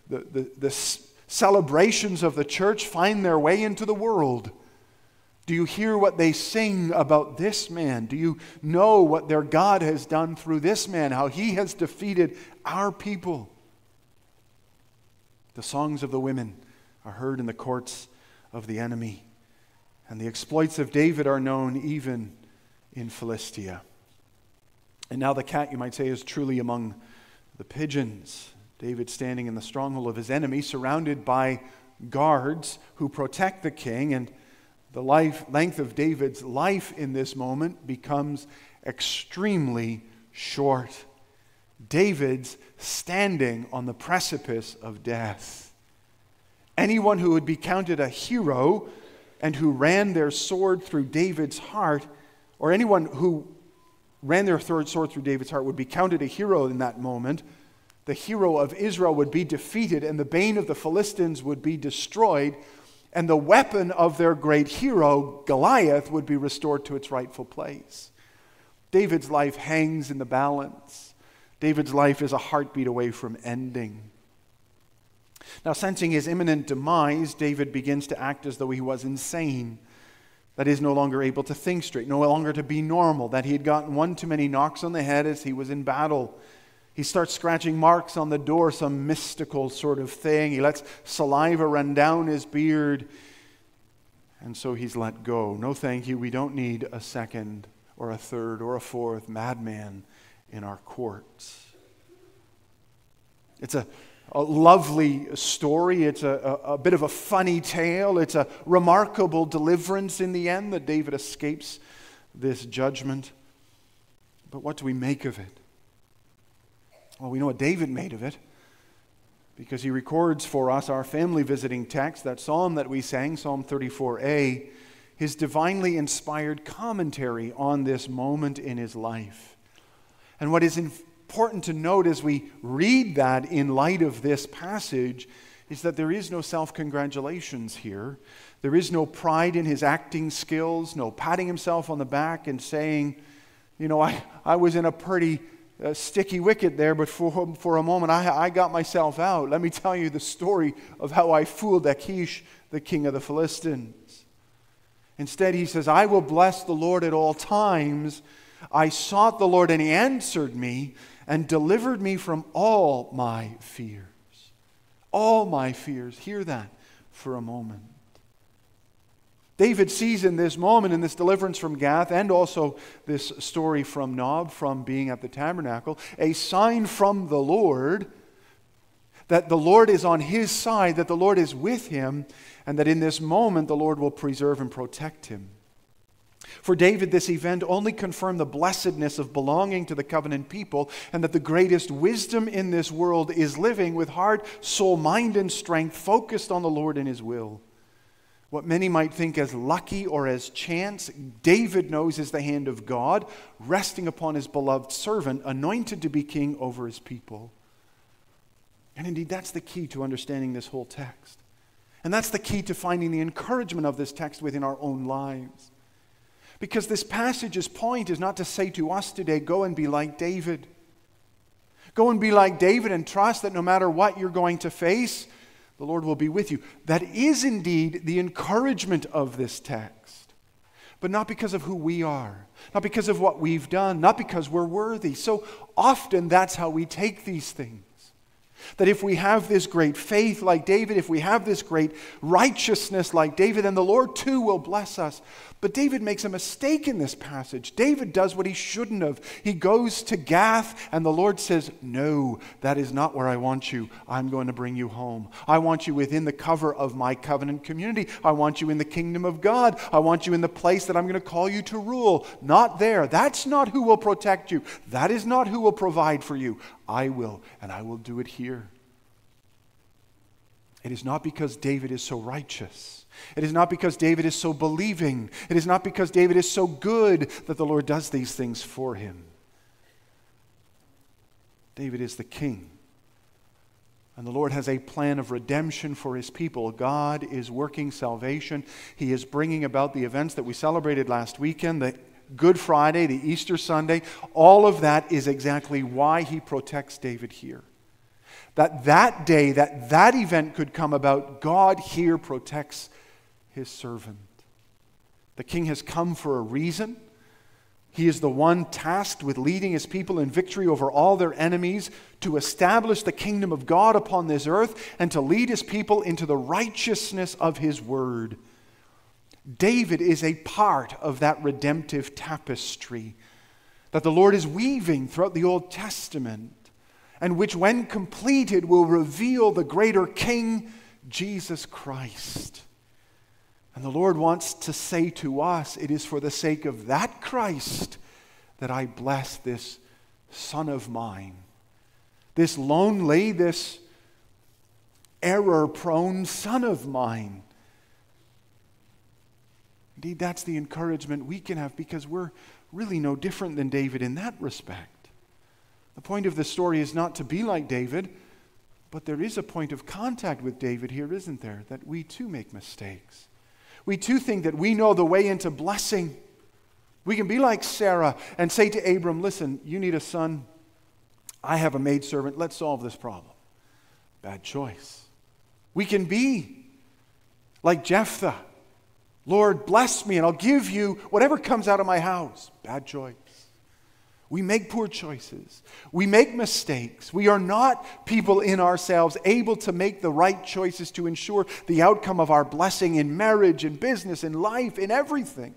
the, the, the celebrations of the church find their way into the world? Do you hear what they sing about this man? Do you know what their God has done through this man, how he has defeated our people? The songs of the women are heard in the courts of the enemy, and the exploits of David are known even in Philistia. And now the cat, you might say, is truly among the pigeons. David standing in the stronghold of his enemy, surrounded by guards who protect the king, and the life, length of David's life in this moment becomes extremely short. David's standing on the precipice of death. Anyone who would be counted a hero and who ran their sword through David's heart, or anyone who ran their sword through David's heart would be counted a hero in that moment. The hero of Israel would be defeated, and the bane of the Philistines would be destroyed, and the weapon of their great hero, Goliath, would be restored to its rightful place. David's life hangs in the balance. David's life is a heartbeat away from ending. Now, sensing his imminent demise, David begins to act as though he was insane. That is, no longer able to think straight, no longer to be normal, that he had gotten one too many knocks on the head as he was in battle. He starts scratching marks on the door, some mystical sort of thing. He lets saliva run down his beard. And so he's let go. No, thank you. We don't need a second or a third or a fourth madman in our courts. It's a, a lovely story. It's a, a, a bit of a funny tale. It's a remarkable deliverance in the end that David escapes this judgment. But what do we make of it? Well, we know what David made of it, because he records for us our family visiting text, that psalm that we sang, Psalm thirty-four A, his divinely inspired commentary on this moment in his life. And what is important to note as we read that in light of this passage is that there is no self-congratulations here. There is no pride in his acting skills, no patting himself on the back and saying, you know, I, I was in a pretty Uh, sticky wicket there, but for, for a moment I, I got myself out. Let me tell you the story of how I fooled Achish, the king of the Philistines. Instead, he says, I will bless the Lord at all times. I sought the Lord, and he answered me and delivered me from all my fears. All my fears. Hear that for a moment. David sees in this moment, in this deliverance from Gath, and also this story from Nob, from being at the tabernacle, a sign from the Lord that the Lord is on his side, that the Lord is with him, and that in this moment the Lord will preserve and protect him. For David, this event only confirmed the blessedness of belonging to the covenant people, and that the greatest wisdom in this world is living with heart, soul, mind, and strength focused on the Lord and his will. What many might think as lucky or as chance, David knows is the hand of God resting upon his beloved servant, anointed to be king over his people. And indeed, that's the key to understanding this whole text. And that's the key to finding the encouragement of this text within our own lives. Because this passage's point is not to say to us today, go and be like David. Go and be like David and trust that no matter what you're going to face, the Lord will be with you. That is indeed the encouragement of this text. But not because of who we are. Not because of what we've done. Not because we're worthy. So often that's how we take these things. That if we have this great faith like David, if we have this great righteousness like David, then the Lord too will bless us. But David makes a mistake in this passage. David does what he shouldn't have. He goes to Gath, and the Lord says, no, that is not where I want you. I'm going to bring you home. I want you within the cover of my covenant community. I want you in the kingdom of God. I want you in the place that I'm going to call you to rule. Not there. That's not who will protect you. That is not who will provide for you. I will, and I will do it here. It is not because David is so righteous. It is not because David is so believing. It is not because David is so good that the Lord does these things for him. David is the king. And the Lord has a plan of redemption for his people. God is working salvation. He is bringing about the events that we celebrated last weekend, the Good Friday, the Easter Sunday. All of that is exactly why he protects David here. that that day, that that event could come about, God here protects his servant. The king has come for a reason. He is the one tasked with leading his people in victory over all their enemies, to establish the kingdom of God upon this earth, and to lead his people into the righteousness of his word. David is a part of that redemptive tapestry that the Lord is weaving throughout the Old Testament, and which, when completed, will reveal the greater King, Jesus Christ. And the Lord wants to say to us, it is for the sake of that Christ that I bless this son of mine. This lonely, this error-prone son of mine. Indeed, that's the encouragement we can have, because we're really no different than David in that respect. The point of the story is not to be like David, but there is a point of contact with David here, isn't there? That we too make mistakes. We too think that we know the way into blessing. We can be like Sarah and say to Abram, listen, you need a son. I have a maidservant. Let's solve this problem. Bad choice. We can be like Jephthah. Lord, bless me and I'll give you whatever comes out of my house. Bad choice. We make poor choices. We make mistakes. We are not people in ourselves able to make the right choices to ensure the outcome of our blessing in marriage, in business, in life, in everything.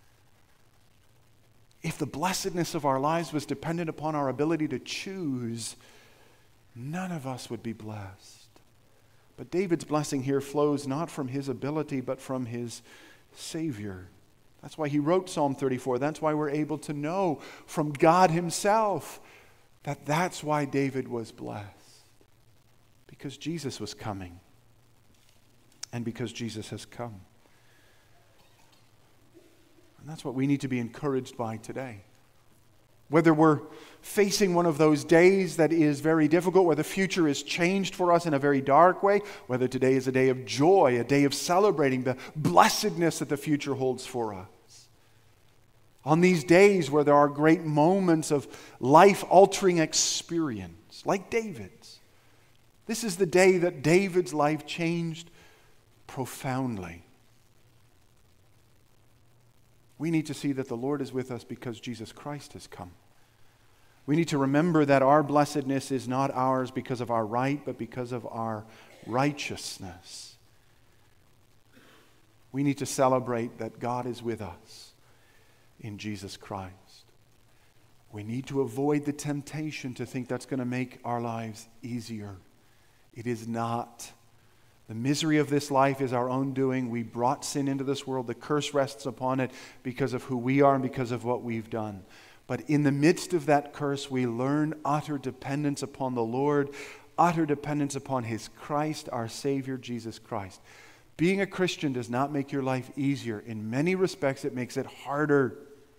If the blessedness of our lives was dependent upon our ability to choose, none of us would be blessed. But David's blessing here flows not from his ability, but from his Savior. That's why he wrote Psalm thirty-four. That's why we're able to know from God himself that that's why David was blessed. Because Jesus was coming. And because Jesus has come. And that's what we need to be encouraged by today. Whether we're facing one of those days that is very difficult, where the future is changed for us in a very dark way, whether today is a day of joy, a day of celebrating the blessedness that the future holds for us. On these days where there are great moments of life-altering experience, like David's. This is the day that David's life changed profoundly. We need to see that the Lord is with us because Jesus Christ has come. We need to remember that our blessedness is not ours because of our right, but because of our righteousness. We need to celebrate that God is with us in Jesus Christ. We need to avoid the temptation to think that's going to make our lives easier. It is not. The misery of this life is our own doing. We brought sin into this world. The curse rests upon it because of who we are and because of what we've done. But in the midst of that curse, we learn utter dependence upon the Lord, utter dependence upon His Christ, our Savior, Jesus Christ. Being a Christian does not make your life easier. In many respects, it makes it harder.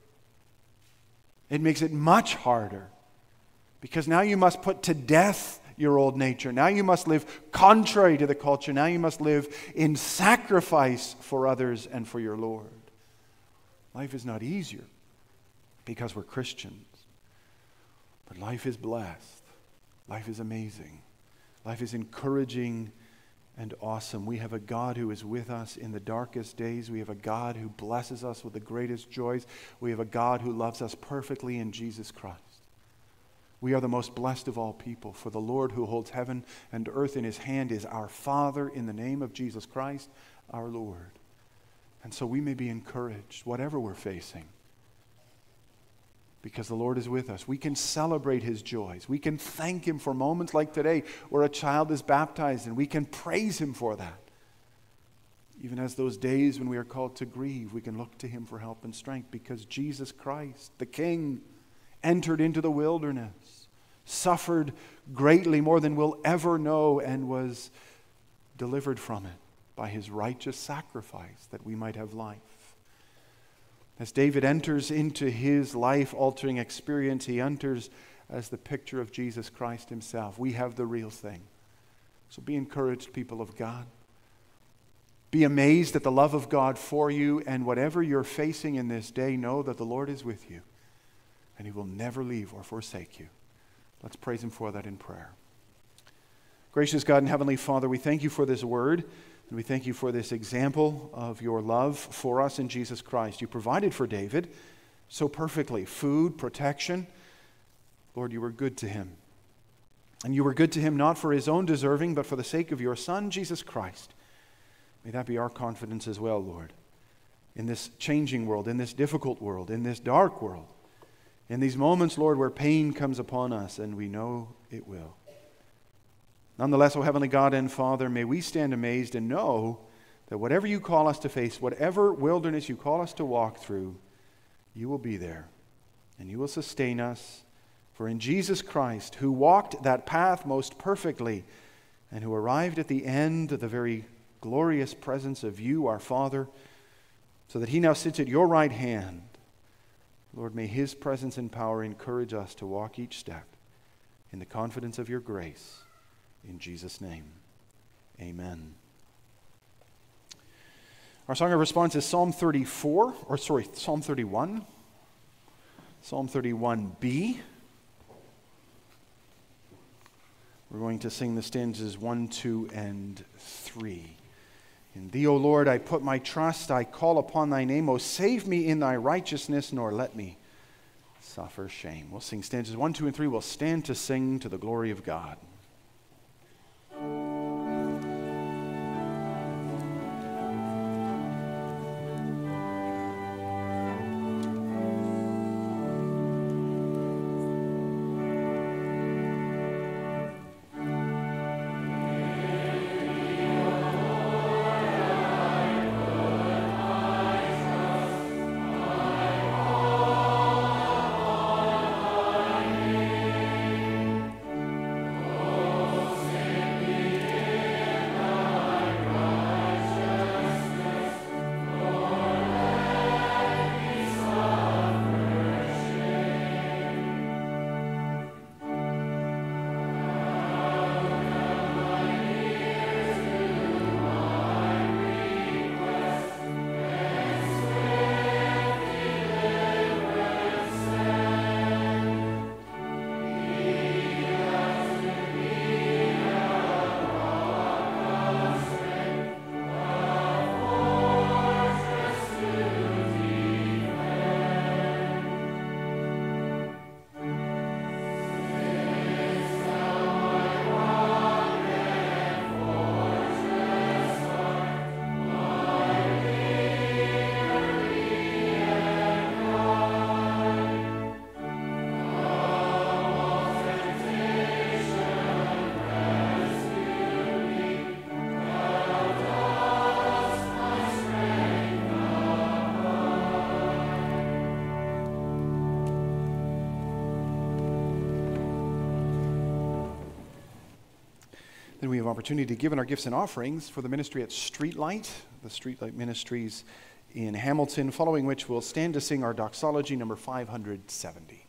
It makes it much harder. Because now you must put to death your old nature. Now you must live contrary to the culture. Now you must live in sacrifice for others and for your Lord. Life is not easier because we're Christians. But life is blessed. Life is amazing. Life is encouraging and awesome. We have a God who is with us in the darkest days. We have a God who blesses us with the greatest joys. We have a God who loves us perfectly in Jesus Christ. We are the most blessed of all people, for the Lord who holds heaven and earth in His hand is our Father in the name of Jesus Christ, our Lord. And so we may be encouraged, whatever we're facing, because the Lord is with us. We can celebrate His joys. We can thank Him for moments like today where a child is baptized, and we can praise Him for that. Even as those days when we are called to grieve, we can look to Him for help and strength, because Jesus Christ, the King, entered into the wilderness, suffered greatly, more than we'll ever know, and was delivered from it by His righteous sacrifice that we might have life. As David enters into his life-altering experience, he enters as the picture of Jesus Christ Himself. We have the real thing. So be encouraged, people of God. Be amazed at the love of God for you, and whatever you're facing in this day, know that the Lord is with you. And He will never leave or forsake you. Let's praise Him for that in prayer. Gracious God and Heavenly Father, we thank you for this word, and we thank you for this example of your love for us in Jesus Christ. You provided for David so perfectly, food, protection. Lord, you were good to him. And you were good to him not for his own deserving, but for the sake of your Son, Jesus Christ. May that be our confidence as well, Lord, in this changing world, in this difficult world, in this dark world, in these moments, Lord, where pain comes upon us, and we know it will. Nonetheless, O Heavenly God and Father, may we stand amazed and know that whatever you call us to face, whatever wilderness you call us to walk through, you will be there and you will sustain us. For in Jesus Christ, who walked that path most perfectly and who arrived at the end of the very glorious presence of you, our Father, so that he now sits at your right hand, Lord, may his presence and power encourage us to walk each step in the confidence of your grace. In Jesus' name, amen. Our song of response is Psalm thirty-four, or sorry, Psalm thirty-one. Psalm thirty-one B. We're going to sing the stanzas one, two, and three. In thee, O Lord, I put my trust, I call upon thy name. O save me in thy righteousness, nor let me suffer shame. We'll sing stanzas one, two, and three. We'll stand to sing to the glory of God. Then we have opportunity to give in our gifts and offerings for the ministry at Streetlight, the Streetlight Ministries in Hamilton, following which we'll stand to sing our doxology number five hundred seventy.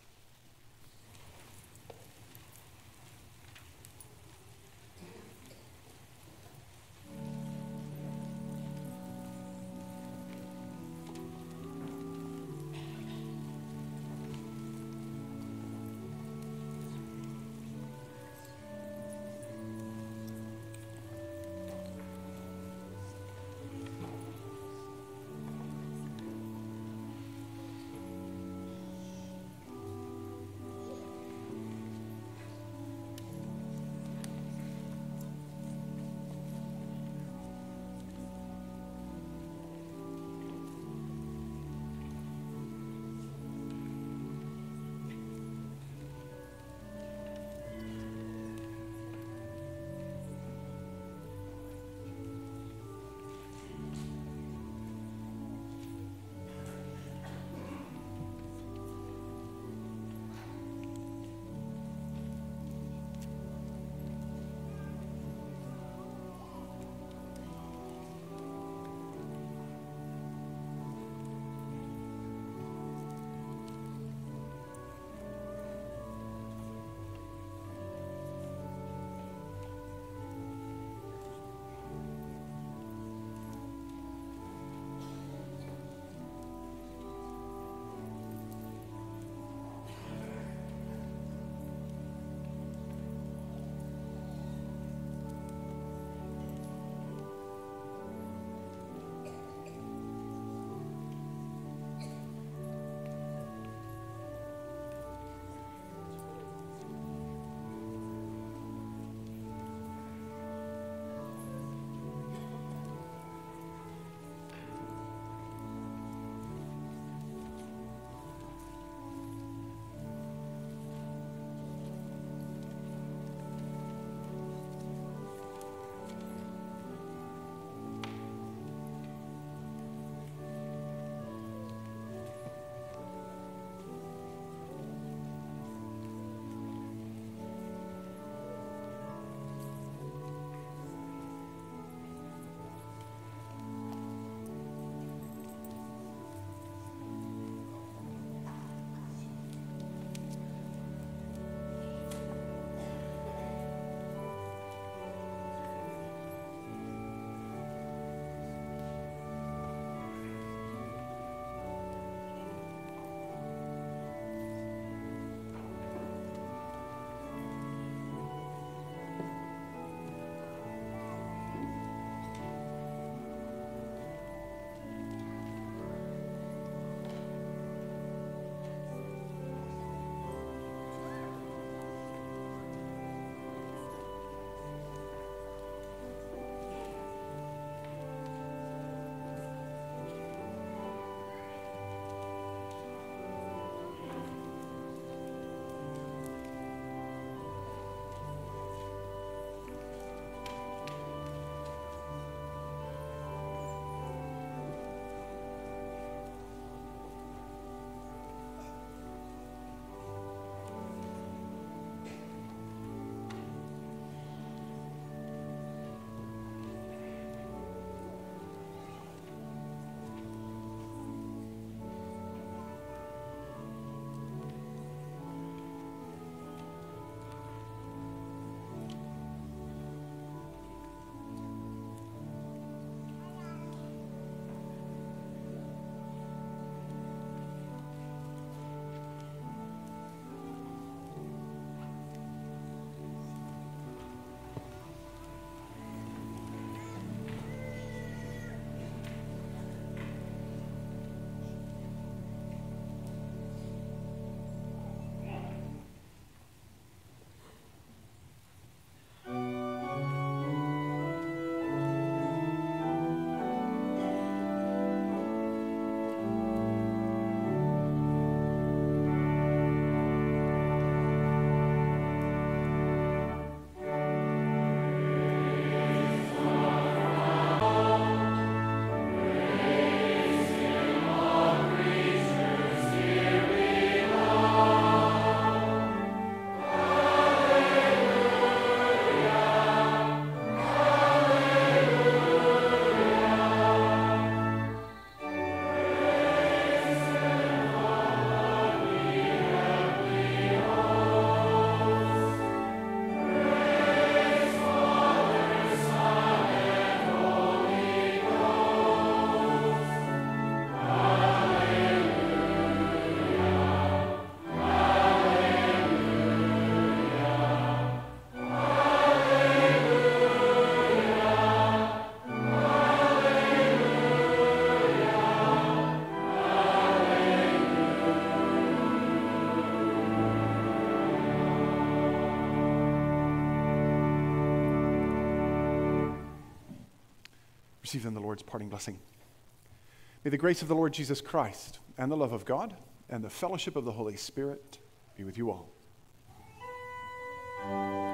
Receive then the Lord's parting blessing. May the grace of the Lord Jesus Christ and the love of God and the fellowship of the Holy Spirit be with you all.